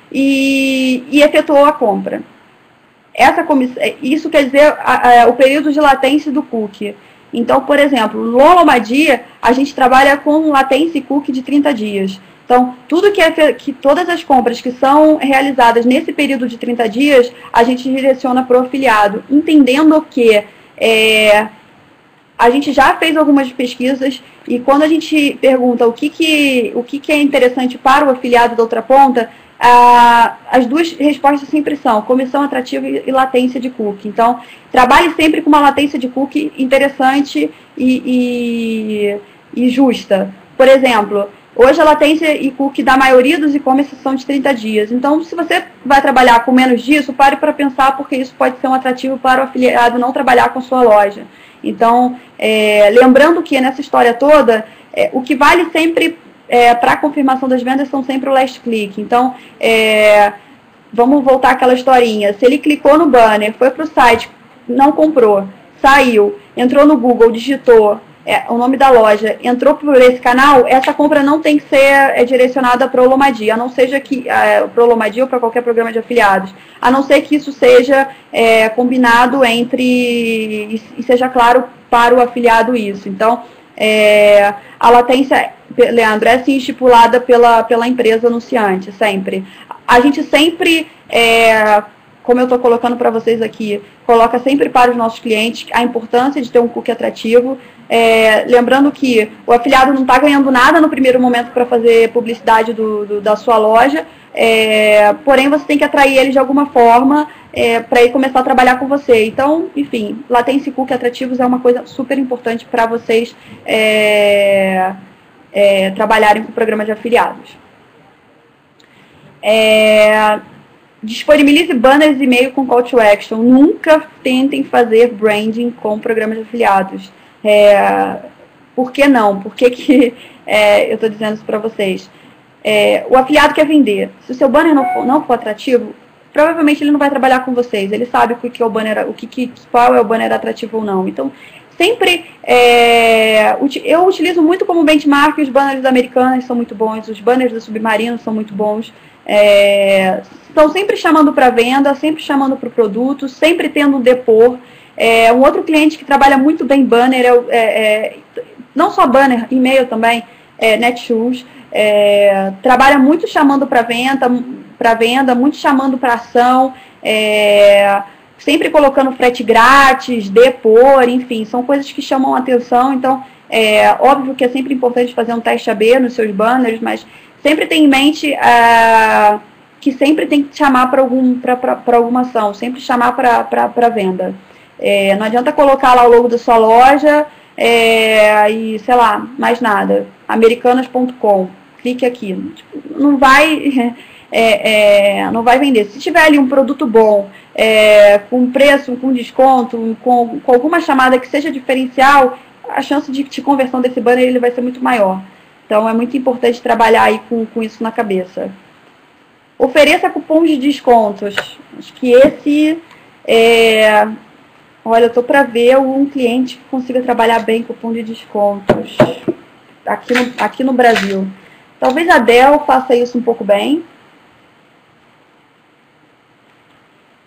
Speaker 1: e, e efetuou a compra. Essa comissão, isso quer dizer a, a, o período de latência do cookie. Então, por exemplo, no Lomadia, a gente trabalha com latência e cookie de trinta dias. Então, tudo que, é, que todas as compras que são realizadas nesse período de trinta dias, a gente direciona para o afiliado, entendendo que é, a gente já fez algumas pesquisas e quando a gente pergunta o que, que, o que, que é interessante para o afiliado da outra ponta, Ah, as duas respostas sempre são comissão atrativa e, e latência de cookie. Então, trabalhe sempre com uma latência de cookie interessante e, e, e justa. Por exemplo, hoje a latência e cookie da maioria dos e-commerce são de trinta dias. Então, se você vai trabalhar com menos disso, pare para pensar, porque isso pode ser um atrativo para o afiliado não trabalhar com sua loja. Então, é, lembrando que nessa história toda, é, o que vale sempre... É, para a confirmação das vendas são sempre o last click. Então, é, vamos voltar àquela historinha. Se ele clicou no banner, foi para o site, não comprou, saiu, entrou no Google, digitou é, o nome da loja, entrou por esse canal, essa compra não tem que ser é, direcionada para o Lomadia, a não seja que é, para o Lomadia ou para qualquer programa de afiliados, a não ser que isso seja é, combinado entre e, e seja claro para o afiliado isso. Então, é, a latência, Leandro, é sim estipulada pela, pela empresa anunciante, sempre. A gente sempre, é, como eu estou colocando para vocês aqui, coloca sempre para os nossos clientes a importância de ter um cookie atrativo. É, lembrando que o afiliado não está ganhando nada no primeiro momento para fazer publicidade do, do, da sua loja, é, porém você tem que atrair ele de alguma forma é, para ele começar a trabalhar com você. Então, enfim, latência e cookie atrativos é uma coisa super importante para vocês é, é, trabalharem com o programa de afiliados. É, disponibilize banners e e-mail com call to action. Nunca tentem fazer branding com programa de afiliados. É, por que não? Por que, que é, eu estou dizendo isso para vocês? É, o afiliado quer vender. Se o seu banner não for, não for atrativo, provavelmente ele não vai trabalhar com vocês. Ele sabe o que é o banner, o que, que, qual é o banner atrativo ou não. Então, sempre é, eu utilizo muito como benchmark os banners americanos são muito bons, os banners do Submarino são muito bons. É, estão sempre chamando para venda, sempre chamando para o produto, sempre tendo um depor. É, um outro cliente que trabalha muito bem banner, é, é, não só banner, e-mail também, é Netshoes. É, trabalha muito chamando para venda, para venda, muito chamando para ação, é, sempre colocando frete grátis, depor, enfim, são coisas que chamam a atenção. Então, é óbvio que é sempre importante fazer um teste A B nos seus banners, mas sempre tem em mente ah, que sempre tem que chamar para algum, para alguma ação, sempre chamar para venda. É, não adianta colocar lá o logo da sua loja é, e, sei lá, mais nada. americanas ponto com, clique aqui. Não vai, é, é, não vai vender. Se tiver ali um produto bom, é, com preço, com desconto, com, com alguma chamada que seja diferencial, a chance de, de conversão desse banner ele vai ser muito maior. Então, é muito importante trabalhar aí com, com isso na cabeça. Ofereça cupons de descontos. Acho que esse é... Olha, eu estou para ver um cliente que consiga trabalhar bem com cupom de descontos aqui no, aqui no Brasil. Talvez a Dell faça isso um pouco bem.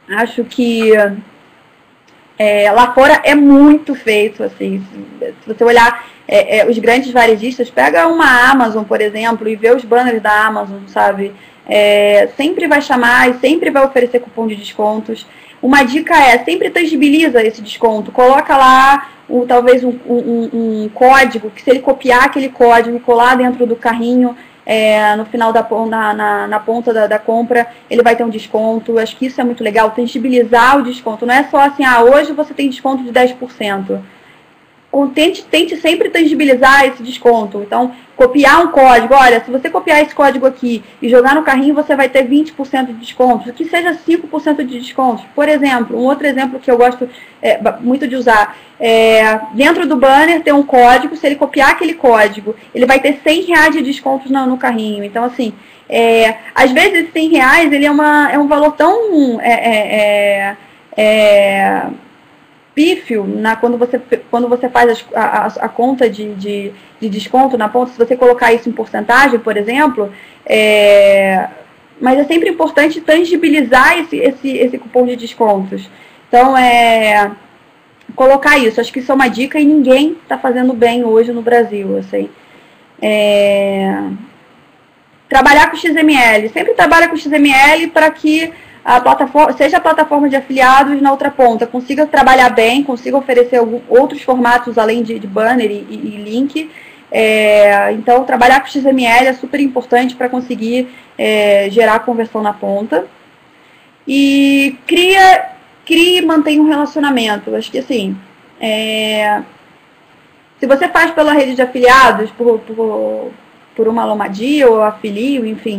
Speaker 1: Acho que é, lá fora é muito feito, assim, se você olhar é, é, os grandes varejistas, pega uma Amazon, por exemplo, e vê os banners da Amazon, sabe? É, sempre vai chamar e sempre vai oferecer cupom de descontos. Uma dica é, sempre tangibiliza esse desconto, coloca lá o, talvez um, um, um código, que se ele copiar aquele código e colar dentro do carrinho, é, no final da na, na, na ponta da, da compra, ele vai ter um desconto. Acho que isso é muito legal, tangibilizar o desconto. Não é só assim, ah, hoje você tem desconto de dez por cento. Tente, tente sempre tangibilizar esse desconto. Então, copiar um código. Olha, se você copiar esse código aqui e jogar no carrinho, você vai ter vinte por cento de desconto. Que seja cinco por cento de desconto. Por exemplo, um outro exemplo que eu gosto é, muito de usar. É, dentro do banner tem um código. Se ele copiar aquele código, ele vai ter cem reais de descontos no, no carrinho. Então, assim, é, às vezes esse cem reais ele é, uma, é um valor tão... É, é, é, pífio na, quando, você, quando você faz a, a, a conta de, de, de desconto na ponta, se você colocar isso em porcentagem, por exemplo, é, mas é sempre importante tangibilizar esse, esse, esse cupom de descontos. Então, é, colocar isso, acho que isso é uma dica e ninguém está fazendo bem hoje no Brasil. Assim. É, trabalhar com X M L, sempre trabalha com X M L para que a plataforma, seja a plataforma de afiliados na outra ponta, consiga trabalhar bem, consiga oferecer algum, outros formatos além de, de banner e, e, e link. É, então, trabalhar com X M L é super importante para conseguir é, gerar conversão na ponta. E cria, cria e mantém um relacionamento. Acho que assim, é, se você faz pela rede de afiliados, por, por, por uma Lomadia ou afilio, enfim,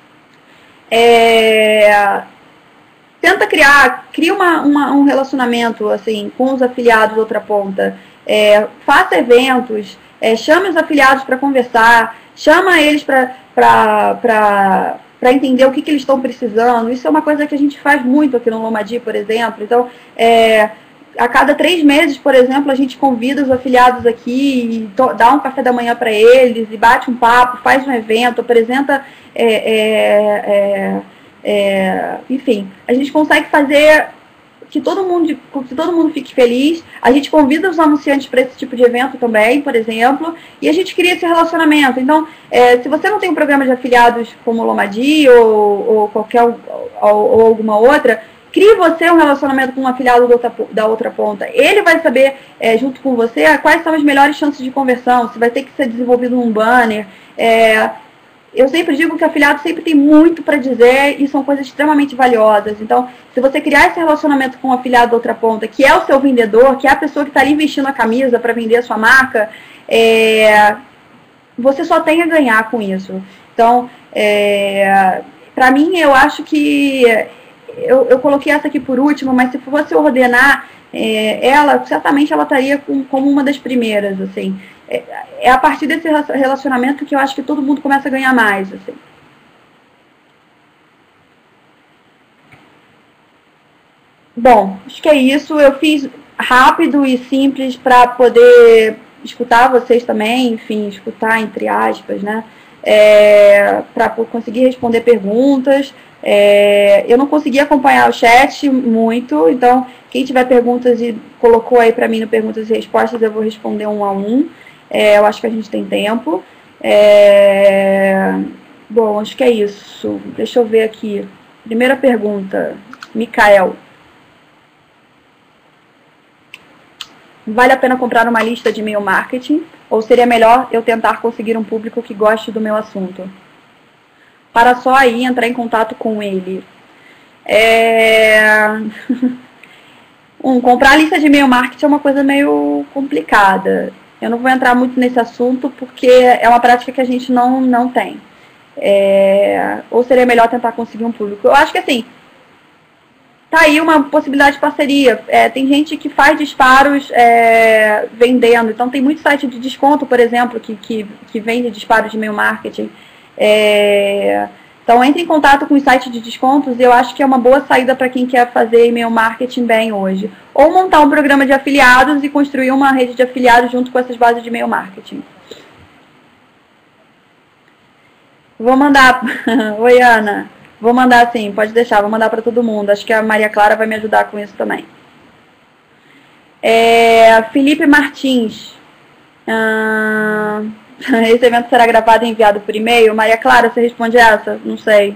Speaker 1: é, tenta criar, cria uma, uma, um relacionamento assim, com os afiliados da outra ponta. É, faça eventos, é, chame os afiliados para conversar, chama eles para entender o que, que eles estão precisando. Isso é uma coisa que a gente faz muito aqui no Lomadia, por exemplo. Então, é, a cada três meses, por exemplo, a gente convida os afiliados aqui e dá um café da manhã para eles, e bate um papo, faz um evento, apresenta... É, é, é, É, enfim, a gente consegue fazer que todo mundo, que todo mundo fique feliz. A gente convida os anunciantes para esse tipo de evento também, por exemplo, e a gente cria esse relacionamento. Então, é, se você não tem um programa de afiliados como o Lomadia ou, ou qualquer ou, ou alguma outra, crie você um relacionamento com um afiliado da outra, da outra ponta. Ele vai saber, é, junto com você, quais são as melhores chances de conversão, se vai ter que ser desenvolvido um banner. É, Eu sempre digo que afiliado sempre tem muito para dizer e são coisas extremamente valiosas. Então, se você criar esse relacionamento com o afiliado da outra ponta, que é o seu vendedor, que é a pessoa que está ali vestindo a camisa para vender a sua marca, é, você só tem a ganhar com isso. Então, é, para mim, eu acho que... Eu, eu coloquei essa aqui por último, mas se fosse ordenar, é, ela, certamente ela estaria com, como uma das primeiras, assim. É, é a partir desse relacionamento que eu acho que todo mundo começa a ganhar mais, assim. Bom, acho que é isso. Eu fiz rápido e simples para poder escutar vocês também, enfim, escutar entre aspas, né? É, para conseguir responder perguntas. É, eu não consegui acompanhar o chat muito, então quem tiver perguntas e colocou aí para mim no perguntas e respostas, eu vou responder um a um. É, eu acho que a gente tem tempo. É, bom, acho que é isso. Deixa eu ver aqui. Primeira pergunta, Micael. Vale a pena comprar uma lista de e-mail marketing? Ou seria melhor eu tentar conseguir um público que goste do meu assunto? Para só aí entrar em contato com ele. É... um, comprar a lista de e-mail marketing é uma coisa meio complicada. Eu não vou entrar muito nesse assunto porque é uma prática que a gente não, não tem. É... Ou seria melhor tentar conseguir um público? Eu acho que assim, tá aí uma possibilidade de parceria. É, tem gente que faz disparos é, vendendo. Então tem muito site de desconto, por exemplo, que, que, que vende disparos de e-mail marketing. É, então entre em contato com os sites de descontos e eu acho que é uma boa saída para quem quer fazer e-mail marketing bem hoje. Ou montar um programa de afiliados e construir uma rede de afiliados junto com essas bases de e-mail marketing. Vou mandar... Oi, Ana. Vou mandar sim, pode deixar, vou mandar para todo mundo. Acho que a Maria Clara vai me ajudar com isso também. É, Felipe Martins. Ah, esse evento será gravado e enviado por e-mail? Maria Clara, você responde essa? Não sei.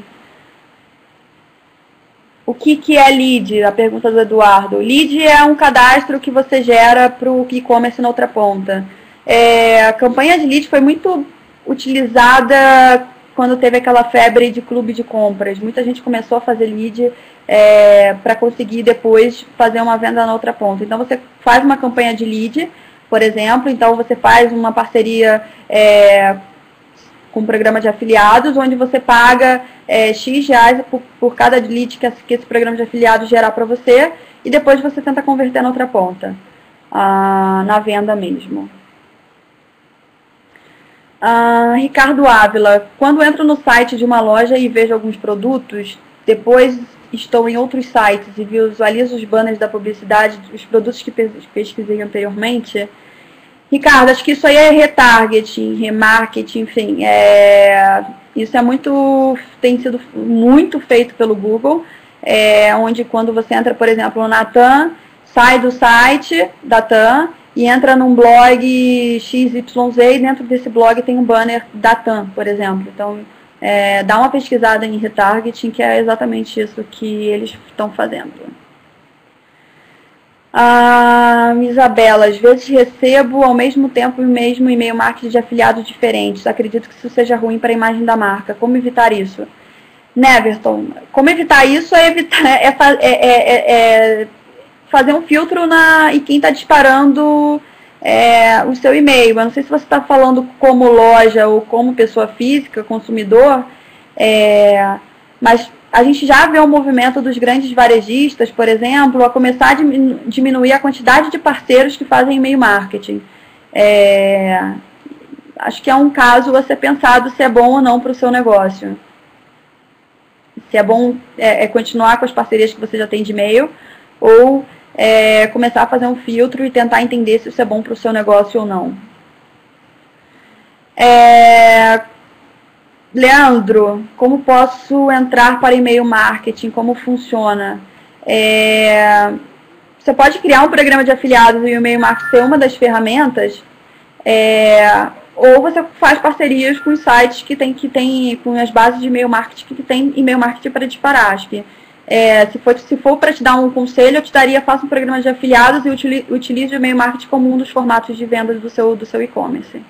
Speaker 1: O que, que é lead? A pergunta do Eduardo. Lead é um cadastro que você gera para o e-commerce na outra ponta. É, a campanha de lead foi muito utilizada quando teve aquela febre de clube de compras. Muita gente começou a fazer lead é, para conseguir depois fazer uma venda na outra ponta. Então você faz uma campanha de lead, por exemplo, então você faz uma parceria é, com um programa de afiliados, onde você paga é, X reais por, por cada lead que, que esse programa de afiliados gerar para você, e depois você tenta converter na outra ponta, ah, na venda mesmo. Ah, Ricardo Ávila, quando entro no site de uma loja e vejo alguns produtos, depois estou em outros sites e visualizo os banners da publicidade, os produtos que pesquisei anteriormente. Ricardo, acho que isso aí é retargeting, remarketing, enfim, é, isso é muito, tem sido muito feito pelo Google, é, onde quando você entra, por exemplo, na TAM, sai do site da TAM e entra num blog X Y Z, e dentro desse blog tem um banner da TAM, por exemplo. Então, é, dá uma pesquisada em retargeting, que é exatamente isso que eles estão fazendo. Ah, Isabela, às vezes recebo ao mesmo tempo o mesmo e-mail marketing de afiliados diferentes. Acredito que isso seja ruim para a imagem da marca. Como evitar isso? Neverton, como evitar isso é, evitar, é, é, é, é fazer um filtro na, em quem está disparando é, o seu e-mail. Eu não sei se você está falando como loja ou como pessoa física, consumidor, é, mas a gente já vê o movimento dos grandes varejistas, por exemplo, a começar a diminuir a quantidade de parceiros que fazem e-mail marketing. É, acho que é um caso a ser pensado se é bom ou não para o seu negócio. Se é bom é, é continuar com as parcerias que você já tem de e-mail, ou é, começar a fazer um filtro e tentar entender se isso é bom para o seu negócio ou não. É, Leandro, como posso entrar para e-mail marketing? Como funciona? É, você pode criar um programa de afiliados e o e-mail marketing ser uma das ferramentas, é, ou você faz parcerias com os sites que tem, que tem com as bases de e-mail marketing que tem e-mail marketing para disparar. Acho que, é, se for, se for para te dar um conselho, eu te daria, faça um programa de afiliados e utilize, utilize o e-mail marketing como um dos formatos de vendas do seu, do seu e-commerce.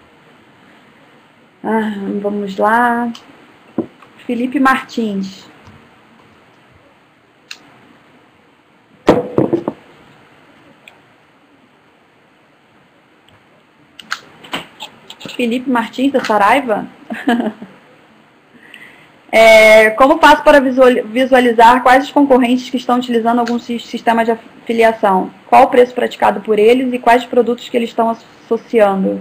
Speaker 1: Ah, vamos lá. Felipe Martins. Felipe Martins da Saraiva? É, como faço para visualizar quais os concorrentes que estão utilizando algum sistema de afiliação? Qual o preço praticado por eles e quais produtos que eles estão associando?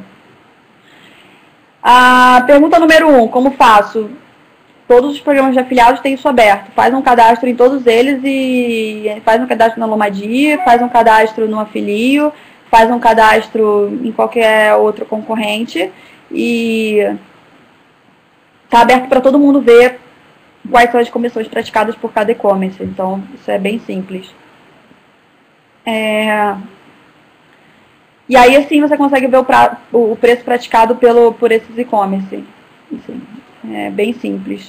Speaker 1: A pergunta número um, como faço? Todos os programas de afiliados têm isso aberto. Faz um cadastro em todos eles e faz um cadastro na Lomadia, faz um cadastro no Afilio, faz um cadastro em qualquer outro concorrente e está aberto para todo mundo ver quais são as comissões praticadas por cada e-commerce. Então, isso é bem simples. É... E aí, assim, você consegue ver o, pra, o preço praticado pelo, por esses e-commerce. Assim, é bem simples.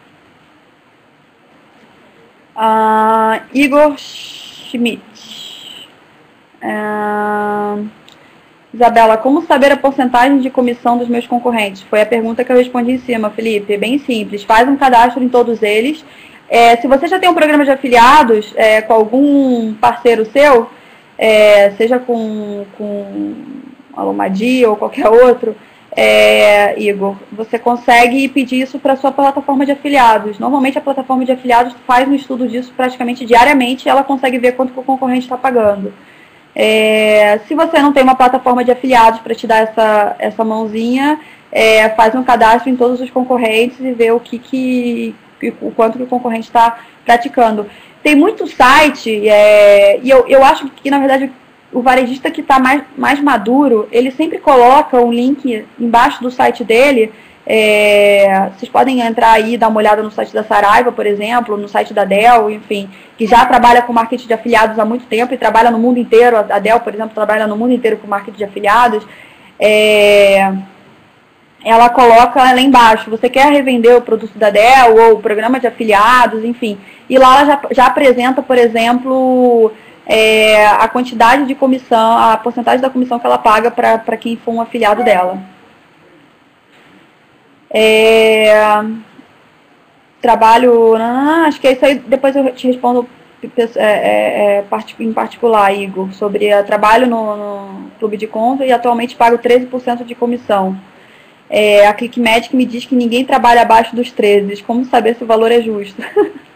Speaker 1: Uh, Igor Schmidt. Uh, Isabela, como saber a porcentagem de comissão dos meus concorrentes? Foi a pergunta que eu respondi em cima, Felipe. É bem simples. Faz um cadastro em todos eles. É, se você já tem um programa de afiliados é, com algum parceiro seu, É, seja com, com a Lomadia ou qualquer outro, é, Igor, você consegue pedir isso para a sua plataforma de afiliados. Normalmente a plataforma de afiliados faz um estudo disso praticamente diariamente e ela consegue ver quanto que o concorrente está pagando. É, se você não tem uma plataforma de afiliados para te dar essa, essa mãozinha, é, faz um cadastro em todos os concorrentes e vê o, que que, o quanto que o concorrente está praticando. Tem muito site, é, e eu, eu acho que, na verdade, o varejista que está mais, mais maduro, ele sempre coloca um link embaixo do site dele. É, vocês podem entrar aí e dar uma olhada no site da Saraiva, por exemplo, no site da Dell, enfim, que já trabalha com marketing de afiliados há muito tempo e trabalha no mundo inteiro. A Dell, por exemplo, trabalha no mundo inteiro com marketing de afiliados. É, ela coloca lá embaixo, você quer revender o produto da Dell ou o programa de afiliados, enfim, e lá ela já, já apresenta, por exemplo, é, a quantidade de comissão, a porcentagem da comissão que ela paga para quem for um afiliado dela. É, trabalho, não, acho que é isso aí, depois eu te respondo é, é, em particular, Igor, sobre a, trabalho no, no clube de conta e atualmente pago treze por cento de comissão. É, a ClickMagic me diz que ninguém trabalha abaixo dos treze. Como saber se o valor é justo?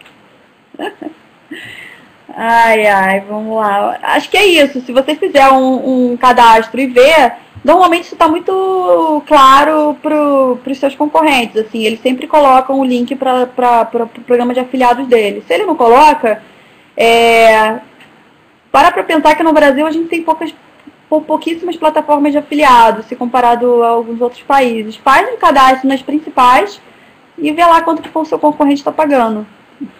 Speaker 1: Ai, ai, vamos lá. Acho que é isso. Se você fizer um, um cadastro e ver, normalmente isso está muito claro para os seus concorrentes. Assim, eles sempre colocam o link para o pro programa de afiliados deles. Se ele não coloca, é, para para pensar que no Brasil a gente tem poucas por pouquíssimas plataformas de afiliados, se comparado a alguns outros países. Faz um cadastro nas principais e vê lá quanto que o seu concorrente está pagando.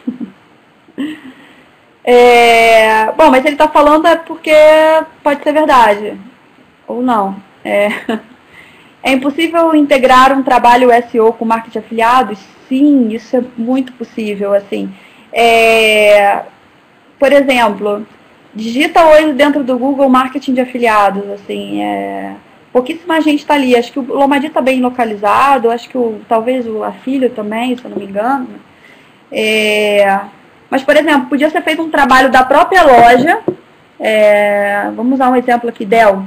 Speaker 1: É, bom, mas ele está falando é porque pode ser verdade, ou não. É, é impossível integrar um trabalho S E O com marketing de afiliados? Sim, isso é muito possível. Assim. É, por exemplo, digita hoje dentro do Google marketing de afiliados, assim, é, pouquíssima gente está ali. Acho que o Lomadi está bem localizado, acho que o, talvez o Afilio também, se eu não me engano. É, mas, por exemplo, podia ser feito um trabalho da própria loja, é, vamos usar um exemplo aqui, Dell,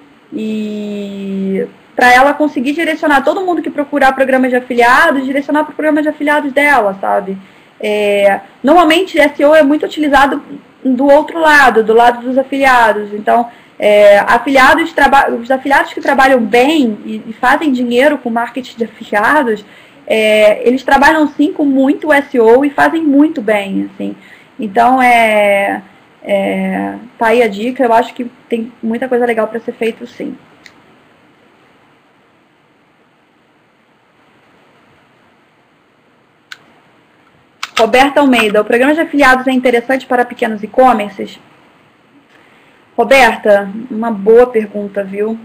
Speaker 1: e para ela conseguir direcionar todo mundo que procurar programas de afiliados, direcionar para o programa de afiliados dela, sabe? É, normalmente, S E O é muito utilizado do outro lado, do lado dos afiliados. Então, é, afiliados, os afiliados que trabalham bem e, e fazem dinheiro com marketing de afiliados, é, eles trabalham sim com muito S E O e fazem muito bem, assim. Então, é, é, tá aí a dica. Eu acho que tem muita coisa legal para ser feito, sim. Roberta Almeida, o programa de afiliados é interessante para pequenos e-commerces? Roberta, uma boa pergunta, viu?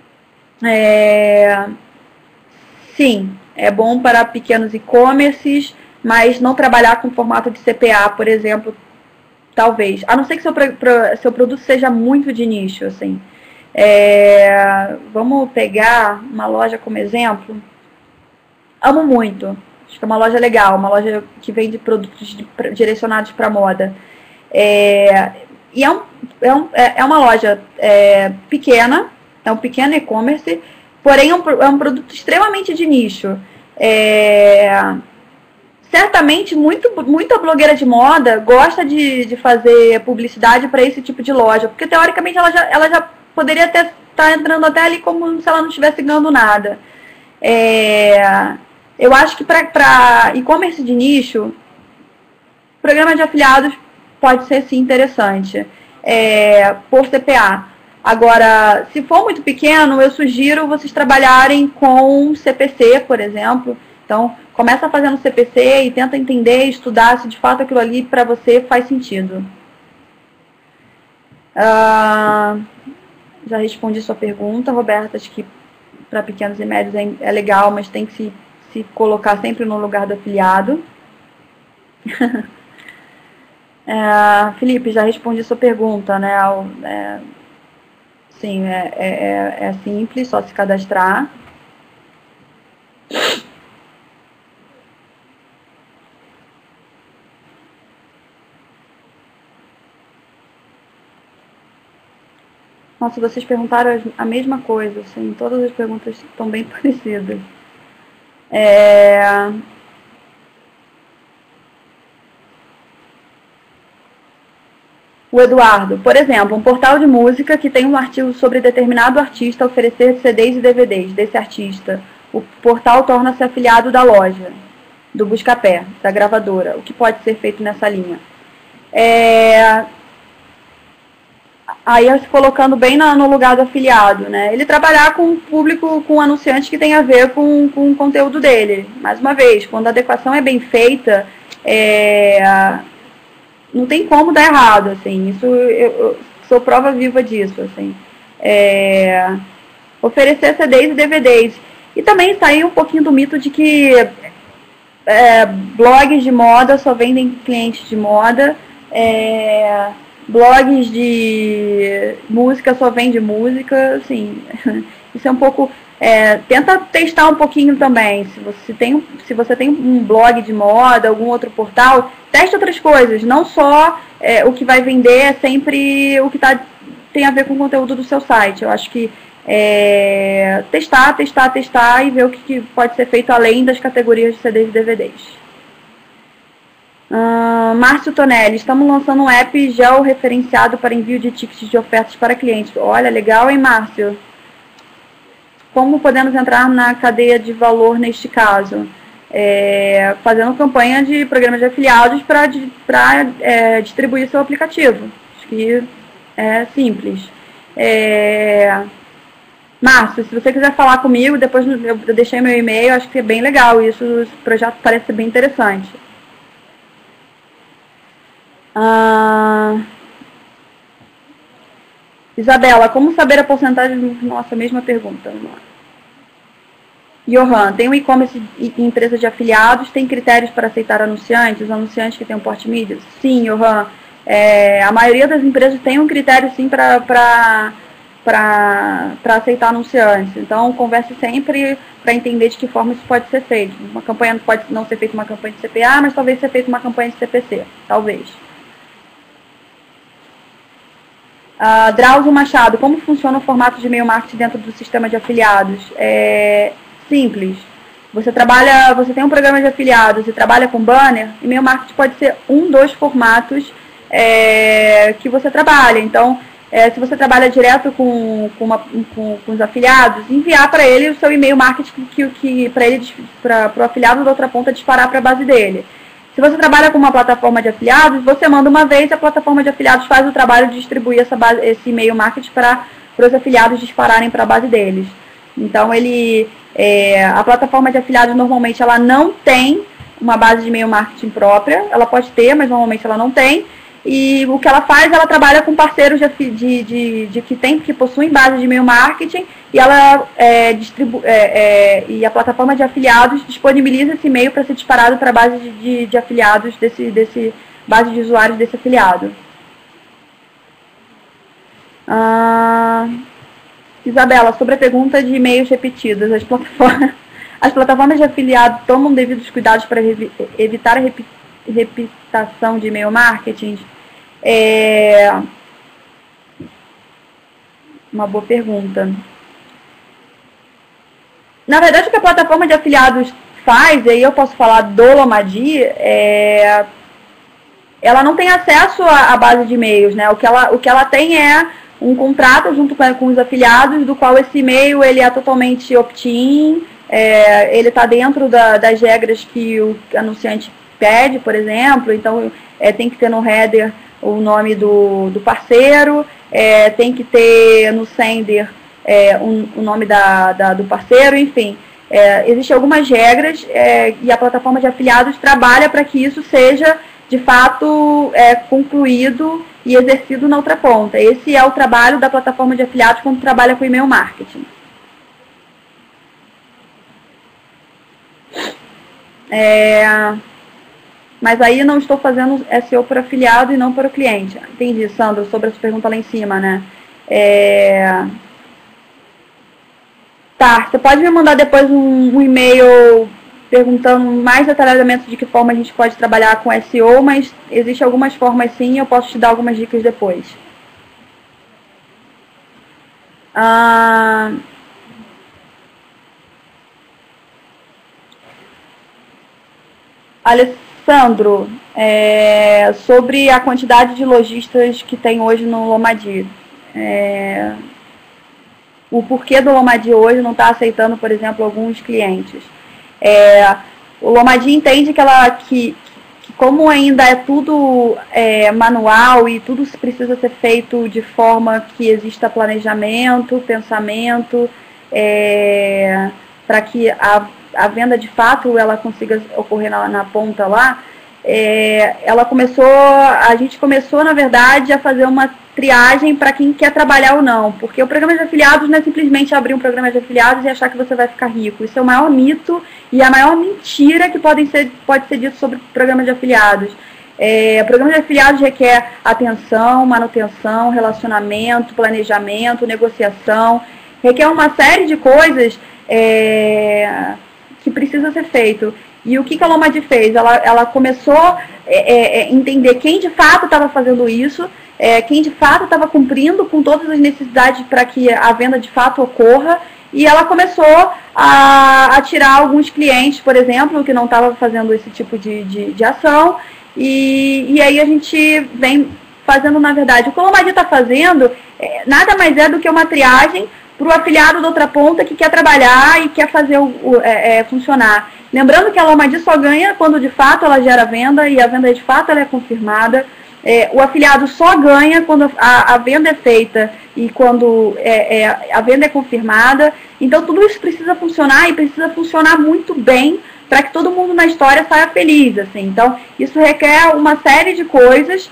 Speaker 1: É... Sim, é bom para pequenos e-commerces, mas não trabalhar com formato de C P A, por exemplo, talvez. A não ser que seu, pro... seu produto seja muito de nicho, assim. É... Vamos pegar uma loja como exemplo. Amo muito. Acho que é uma loja legal, uma loja que vende produtos de, direcionados para moda. É, e é, um, é, um, é uma loja é, pequena, é um pequeno e-commerce, porém é um, é um produto extremamente de nicho. É, certamente, muito, muita blogueira de moda gosta de, de fazer publicidade para esse tipo de loja, porque teoricamente ela já, ela já poderia estar tá entrando até ali como se ela não estivesse ganhando nada. É... Eu acho que para e-commerce de nicho, programa de afiliados pode ser sim interessante, é, por C P A. Agora, se for muito pequeno, eu sugiro vocês trabalharem com C P C, por exemplo. Então, começa fazendo C P C e tenta entender, estudar se de fato aquilo ali para você faz sentido. Ah, já respondi sua pergunta, Roberta. Acho que para pequenos e médios é, é legal, mas tem que se se colocar sempre no lugar do afiliado. é, Felipe, já respondi sua pergunta, né? É, sim, é, é, é simples, só se cadastrar. Nossa, vocês perguntaram a mesma coisa, assim, todas as perguntas estão bem parecidas. É... O Eduardo, por exemplo, um portal de música que tem um artigo sobre determinado artista oferecer C Ds e D V Ds desse artista. O portal torna-se afiliado da loja, do Buscapé, da gravadora. O que pode ser feito nessa linha? É... aí se colocando bem na, no lugar do afiliado, né? Ele trabalhar com um público, com um anunciante que tem a ver com, com o conteúdo dele. Mais uma vez, quando a adequação é bem feita, é, não tem como dar errado, assim. Isso eu, eu sou prova viva disso, assim. É, oferecer C Ds e D V Ds. E também sair um pouquinho do mito de que é, blogs de moda só vendem clientes de moda, é, blogs de música só vende música, assim, isso é um pouco... É, tenta testar um pouquinho também, se você, tem, se você tem um blog de moda, algum outro portal, teste outras coisas, não só é, o que vai vender é sempre o que tá, tem a ver com o conteúdo do seu site. Eu acho que é, testar, testar, testar e ver o que, que pode ser feito além das categorias de C Ds e D V Ds. Uh, Márcio Tonelli, estamos lançando um app georreferenciado para envio de tickets de ofertas para clientes. Olha, legal, hein, Márcio? Como podemos entrar na cadeia de valor neste caso? É, fazendo campanha de programas de afiliados para é, distribuir seu aplicativo. Acho que é simples. É, Márcio, se você quiser falar comigo, depois eu deixei meu e-mail, acho que é bem legal isso, o projeto parece ser bem interessante. Ah, Isabela, como saber a porcentagem... Nossa, mesma pergunta. Vamos lá. Johan, tem um e-commerce e empresa de afiliados, tem critérios para aceitar anunciantes, anunciantes que têm um porte mídia? Sim, Johan. É, a maioria das empresas tem um critério, sim, para para aceitar anunciantes. Então, converse sempre para entender de que forma isso pode ser feito. Uma campanha não pode não ser feita uma campanha de C P A, mas talvez ser feita uma campanha de C P C. Talvez. Uh, Drauzio Machado, como funciona o formato de e-mail marketing dentro do sistema de afiliados? É simples. Você trabalha, você tem um programa de afiliados e trabalha com banner, e-mail marketing pode ser um dos formatos é, que você trabalha. Então, é, se você trabalha direto com, com, uma, com, com os afiliados, enviar para ele o seu e-mail marketing que, que, para ele, para o afiliado da outra ponta disparar para a base dele. Se você trabalha com uma plataforma de afiliados, você manda uma vez e a plataforma de afiliados faz o trabalho de distribuir essa base, esse e-mail marketing para os afiliados dispararem para a base deles. Então, ele, é, a plataforma de afiliados, normalmente, ela não tem uma base de e-mail marketing própria. Ela pode ter, mas normalmente ela não tem. E o que ela faz, ela trabalha com parceiros de, de, de, de que, tem, que possuem base de e-mail marketing e, ela, é, distribu é, é, e a plataforma de afiliados disponibiliza esse e-mail para ser disparado para a base de, de, de afiliados, desse, desse base de usuários desse afiliado. Ah, Isabela, sobre a pergunta de e-mails repetidos, as plataformas, as plataformas de afiliado tomam devidos cuidados para evitar a rep reputação de e-mail marketing? É uma boa pergunta. Na verdade, o que a plataforma de afiliados faz, e aí eu posso falar do Lomadi, é, ela não tem acesso à, à base de e-mails, né? O que ela, o que ela tem é um contrato junto com, com os afiliados, do qual esse e-mail ele é totalmente opt-in, é, ele está dentro da, das regras que o anunciante pede, por exemplo. Então, é, tem que ter no header o nome do, do parceiro, é, tem que ter no sender é, um, o nome da, da, do parceiro, enfim. É, existem algumas regras é, e a plataforma de afiliados trabalha para que isso seja, de fato, é, concluído e exercido na outra ponta. Esse é o trabalho da plataforma de afiliados quando trabalha com e-mail marketing. É... Mas aí não estou fazendo S E O para afiliado e não para o cliente. Entendi, Sandro, sobre essa pergunta lá em cima, né? É... Tá, você pode me mandar depois um, um e-mail perguntando mais detalhadamente de que forma a gente pode trabalhar com S E O, mas existem algumas formas sim, e eu posso te dar algumas dicas depois. Ah... Alessandro, é, sobre a quantidade de lojistas que tem hoje no Lomadi. É, o porquê do Lomadi hoje não está aceitando, por exemplo, alguns clientes. É, o Lomadi entende que, ela, que, que como ainda é tudo é, manual e tudo precisa ser feito de forma que exista planejamento, pensamento, é, para que a, a venda de fato ela consiga ocorrer na, na ponta lá, é, ela começou, a gente começou, na verdade, a fazer uma triagem para quem quer trabalhar ou não, porque o programa de afiliados não é simplesmente abrir um programa de afiliados e achar que você vai ficar rico. Isso é o maior mito e a maior mentira que podem ser, pode ser dito sobre o programa de afiliados. É, o programa de afiliados requer atenção, manutenção, relacionamento, planejamento, negociação, requer uma série de coisas é, que precisa ser feito. E o que, que a Lomadi fez? Ela, ela começou a é, é, entender quem de fato estava fazendo isso, é, quem de fato estava cumprindo com todas as necessidades para que a venda de fato ocorra, e ela começou a, a tirar alguns clientes, por exemplo, que não estavam fazendo esse tipo de, de, de ação, e, e aí a gente vem fazendo, na verdade, o que a Lomadi está fazendo é, nada mais é do que uma triagem para o afiliado da outra ponta que quer trabalhar e quer fazer o, o é, é, funcionar. Lembrando que a Lomadi só ganha quando de fato ela gera venda e a venda de fato ela é confirmada. É, o afiliado só ganha quando a, a venda é feita e quando é, é, a venda é confirmada. Então tudo isso precisa funcionar e precisa funcionar muito bem para que todo mundo na história saia feliz. Assim. Então isso requer uma série de coisas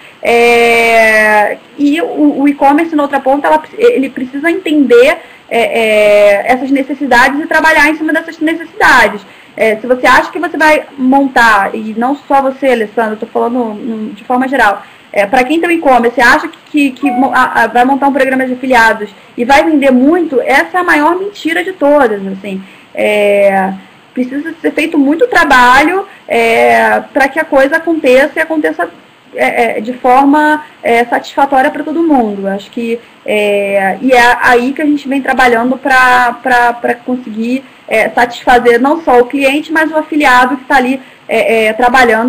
Speaker 1: é, e o, o e-commerce na outra ponta ela, ele precisa entender é, é, essas necessidades e trabalhar em cima dessas necessidades. É, se você acha que você vai montar, e não só você, Alessandra, estou falando no, de forma geral, é, para quem tem um e-commerce, acha que, que, que a, a, vai montar um programa de afiliados e vai vender muito, essa é a maior mentira de todas. Assim. É, precisa ser feito muito trabalho é, para que a coisa aconteça e aconteça é, é, de forma é, satisfatória para todo mundo. Acho que é, e é aí que a gente vem trabalhando para conseguir É, satisfazer não só o cliente, mas o afiliado que está ali é, é, trabalhando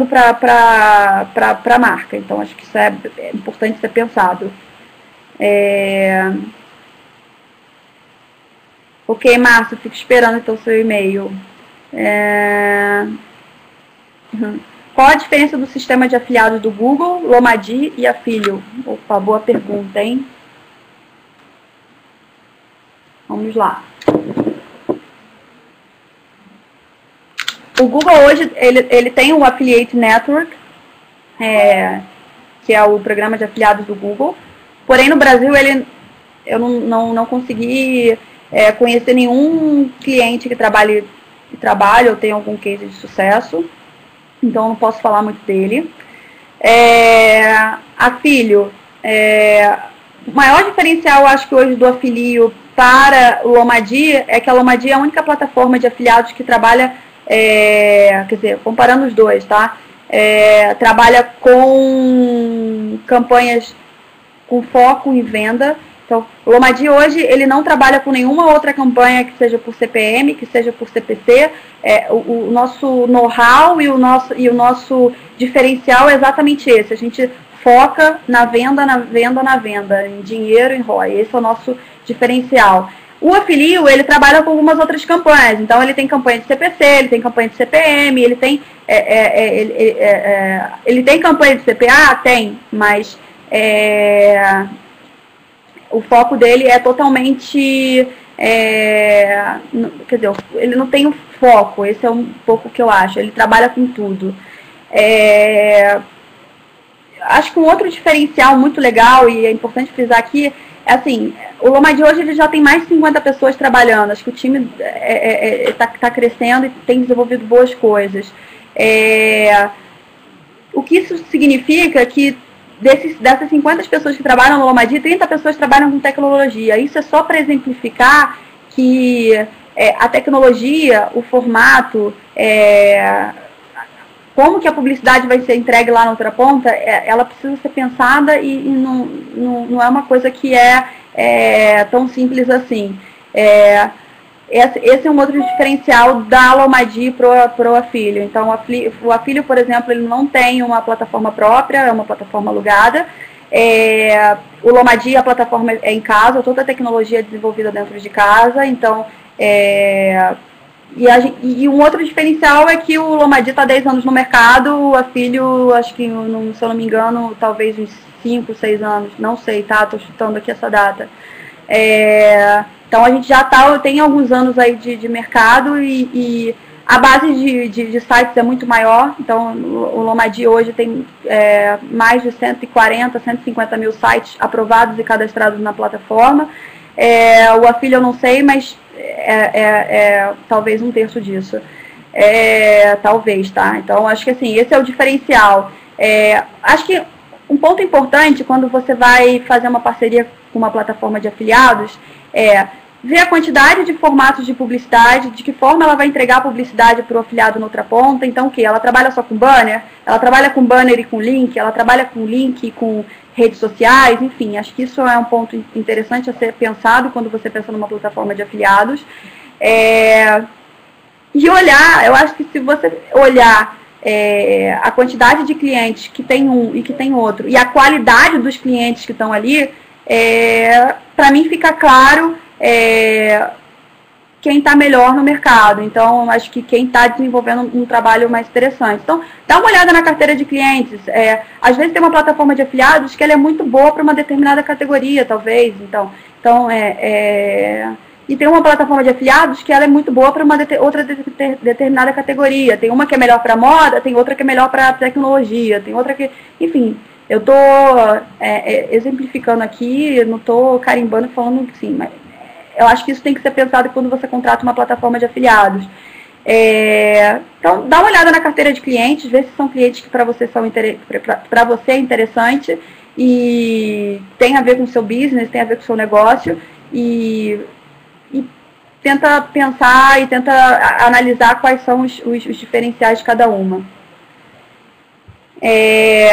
Speaker 1: para a marca. Então, acho que isso é, é importante ser pensado. É... Ok, Márcio, fico esperando então o seu e-mail. É... Uhum. Qual a diferença do sistema de afiliados do Google, Lomadi e Afilio? Opa, boa pergunta, hein? Vamos lá. O Google hoje, ele, ele tem o Affiliate Network, é, que é o programa de afiliados do Google. Porém, no Brasil, ele, eu não, não, não consegui é, conhecer nenhum cliente que trabalhe, que trabalhe ou tenha algum case de sucesso. Então, não posso falar muito dele. É, Afilio, é, o maior diferencial, eu acho que hoje do Afilio para o Lomadi é que a Lomadi é a única plataforma de afiliados que trabalha É, quer dizer, comparando os dois, tá? É, trabalha com campanhas com foco em venda. Então, o Lomadi hoje, ele não trabalha com nenhuma outra campanha que seja por C P M, que seja por C P C. É, o, o nosso know-how e o nosso, e o nosso diferencial é exatamente esse. A gente foca na venda, na venda, na venda, em dinheiro, em R O I. Esse é o nosso diferencial. O Afilio, ele trabalha com algumas outras campanhas, então ele tem campanha de C P C, ele tem campanha de C P M, ele tem, é, é, ele, é, é, ele tem campanha de C P A? Tem, mas é, o foco dele é totalmente, é, quer dizer, ele não tem o foco, esse é um pouco o que eu acho, ele trabalha com tudo. É, acho que um outro diferencial muito legal, e é importante frisar aqui, é assim, o Lomadi hoje ele já tem mais de cinquenta pessoas trabalhando, acho que o time está é, é, tá, tá crescendo e tem desenvolvido boas coisas. É, o que isso significa é que desses, dessas cinquenta pessoas que trabalham no Lomadi, trinta pessoas trabalham com tecnologia. Isso é só para exemplificar que é, a tecnologia, o formato, é, como que a publicidade vai ser entregue lá na outra ponta, ela precisa ser pensada e, e não, não, não é uma coisa que é, é tão simples assim. É, esse é um outro diferencial da Lomadi para o Afilio. Então, o Afilio, por exemplo, ele não tem uma plataforma própria, é uma plataforma alugada. É, o Lomadi, a plataforma é em casa, toda a tecnologia é desenvolvida dentro de casa. Então, é, e, a, e um outro diferencial é que o Lomadi está há dez anos no mercado, a Filho, acho que, não, se eu não me engano, talvez uns cinco, seis anos, não sei, tá? Estou chutando aqui essa data. É, então a gente já tá, tem alguns anos aí de, de mercado e, e a base de, de, de sites é muito maior. Então o Lomadi hoje tem é, mais de cento e quarenta, cento e cinquenta mil sites aprovados e cadastrados na plataforma. É, o Afilho eu não sei, mas é, é, é talvez um terço disso. É, talvez, tá? Então acho que assim, esse é o diferencial. É, acho que um ponto importante quando você vai fazer uma parceria com uma plataforma de afiliados é ver a quantidade de formatos de publicidade, de que forma ela vai entregar a publicidade para o afiliado na outra ponta. Então, o que? Ela trabalha só com banner? Ela trabalha com banner e com link? Ela trabalha com link e com redes sociais? Enfim, acho que isso é um ponto interessante a ser pensado quando você pensa numa plataforma de afiliados. É... E olhar, eu acho que se você olhar É, a quantidade de clientes que tem um e que tem outro, e a qualidade dos clientes que estão ali, é, para mim fica claro é, quem está melhor no mercado. Então, acho que quem está desenvolvendo um, um trabalho mais interessante. Então, dá uma olhada na carteira de clientes. É, às vezes tem uma plataforma de afiliados que ela é muito boa para uma determinada categoria, talvez. Então, então é... é E tem uma plataforma de afiliados que ela é muito boa para uma de outra de determinada categoria. Tem uma que é melhor para moda, tem outra que é melhor para tecnologia, tem outra que... Enfim, eu estou é, é, exemplificando aqui, não estou carimbando falando que sim, mas eu acho que isso tem que ser pensado quando você contrata uma plataforma de afiliados. É, então, dá uma olhada na carteira de clientes, vê se são clientes que para você, são para você é interessante e tem a ver com o seu business, tem a ver com o seu negócio e... e tenta pensar e tenta analisar quais são os, os, os diferenciais de cada uma. É...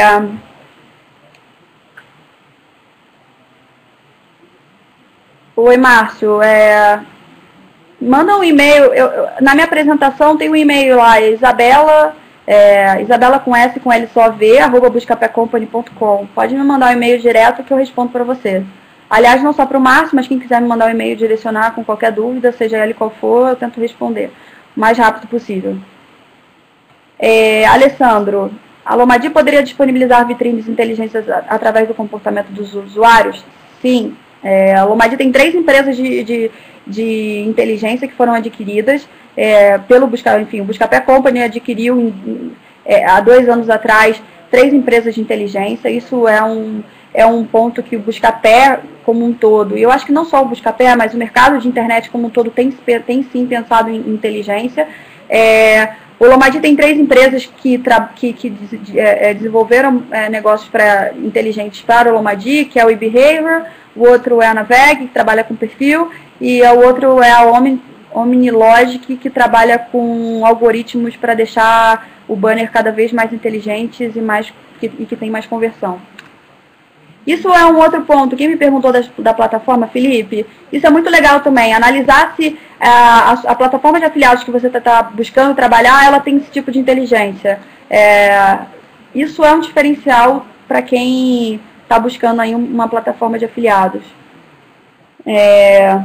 Speaker 1: Oi, Márcio. É... Manda um e-mail. Eu, na minha apresentação tem um e-mail lá, Isabela, é, Isabela com S com L só V, arroba buscapé company ponto com. Pode me mandar um e-mail direto que eu respondo para você. Aliás, não só para o Márcio, mas quem quiser me mandar um e-mail direcionar com qualquer dúvida, seja ele qual for, eu tento responder o mais rápido possível. É, Alessandro, a Lomadi poderia disponibilizar vitrines inteligentes através do comportamento dos usuários? Sim. É, a Lomadi tem três empresas de, de, de inteligência que foram adquiridas é, pelo Buscapé, enfim, o Buscapé Company adquiriu em, é, há dois anos atrás três empresas de inteligência. Isso é um... é um ponto que o Buscapé como um todo, e eu acho que não só o Buscapé, mas o mercado de internet como um todo tem, tem sim pensado em inteligência. É, o Lomadi tem três empresas que, que, que é, desenvolveram é, negócios pra, inteligentes para o Lomadi, que é o eBehavior, o outro é a Naveg, que trabalha com perfil, e o outro é a Omni, OmniLogic, que trabalha com algoritmos para deixar o banner cada vez mais inteligentes e, mais, que, e que tem mais conversão. Isso é um outro ponto. Quem me perguntou da, da plataforma, Felipe, isso é muito legal também. Analisar se a, a, a plataforma de afiliados que você está tá buscando trabalhar, ela tem esse tipo de inteligência. É, isso é um diferencial para quem está buscando aí uma plataforma de afiliados. É...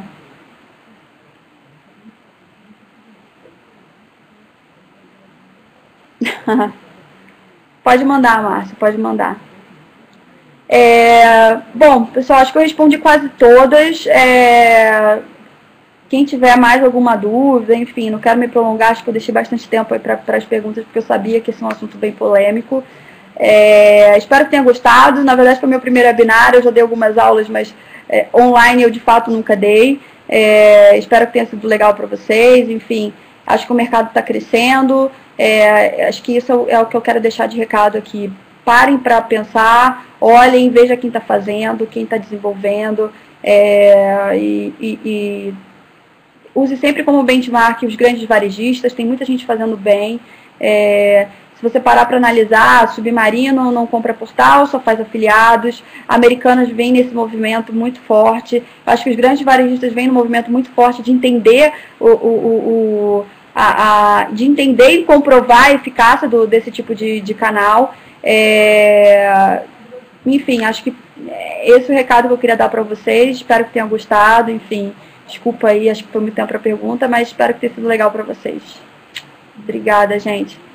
Speaker 1: Pode mandar, Márcio, pode mandar. É, bom, pessoal, acho que eu respondi quase todas. É, quem tiver mais alguma dúvida, enfim, não quero me prolongar, acho que eu deixei bastante tempo aí para as perguntas, porque eu sabia que esse é um assunto bem polêmico. É, espero que tenha gostado. Na verdade, foi meu primeiro webinar, eu já dei algumas aulas, mas é, online eu de fato nunca dei. É, espero que tenha sido legal para vocês. Enfim, acho que o mercado está crescendo. É, acho que isso é o que eu quero deixar de recado aqui. Parem para pensar, olhem, vejam quem está fazendo, quem está desenvolvendo, é, e, e, e use sempre como benchmark os grandes varejistas, tem muita gente fazendo bem. É, se você parar para analisar, Submarino não compra portal, só faz afiliados, Americanas vem nesse movimento muito forte, acho que os grandes varejistas vêm no movimento muito forte de entender o... o, o, o a, a, de entender e comprovar a eficácia do, desse tipo de, de canal. É, enfim, acho que esse é o recado que eu queria dar para vocês. Espero que tenham gostado. Enfim, Desculpa aí, acho que foi muito tempo para a pergunta, mas espero que tenha sido legal para vocês. Obrigada, gente.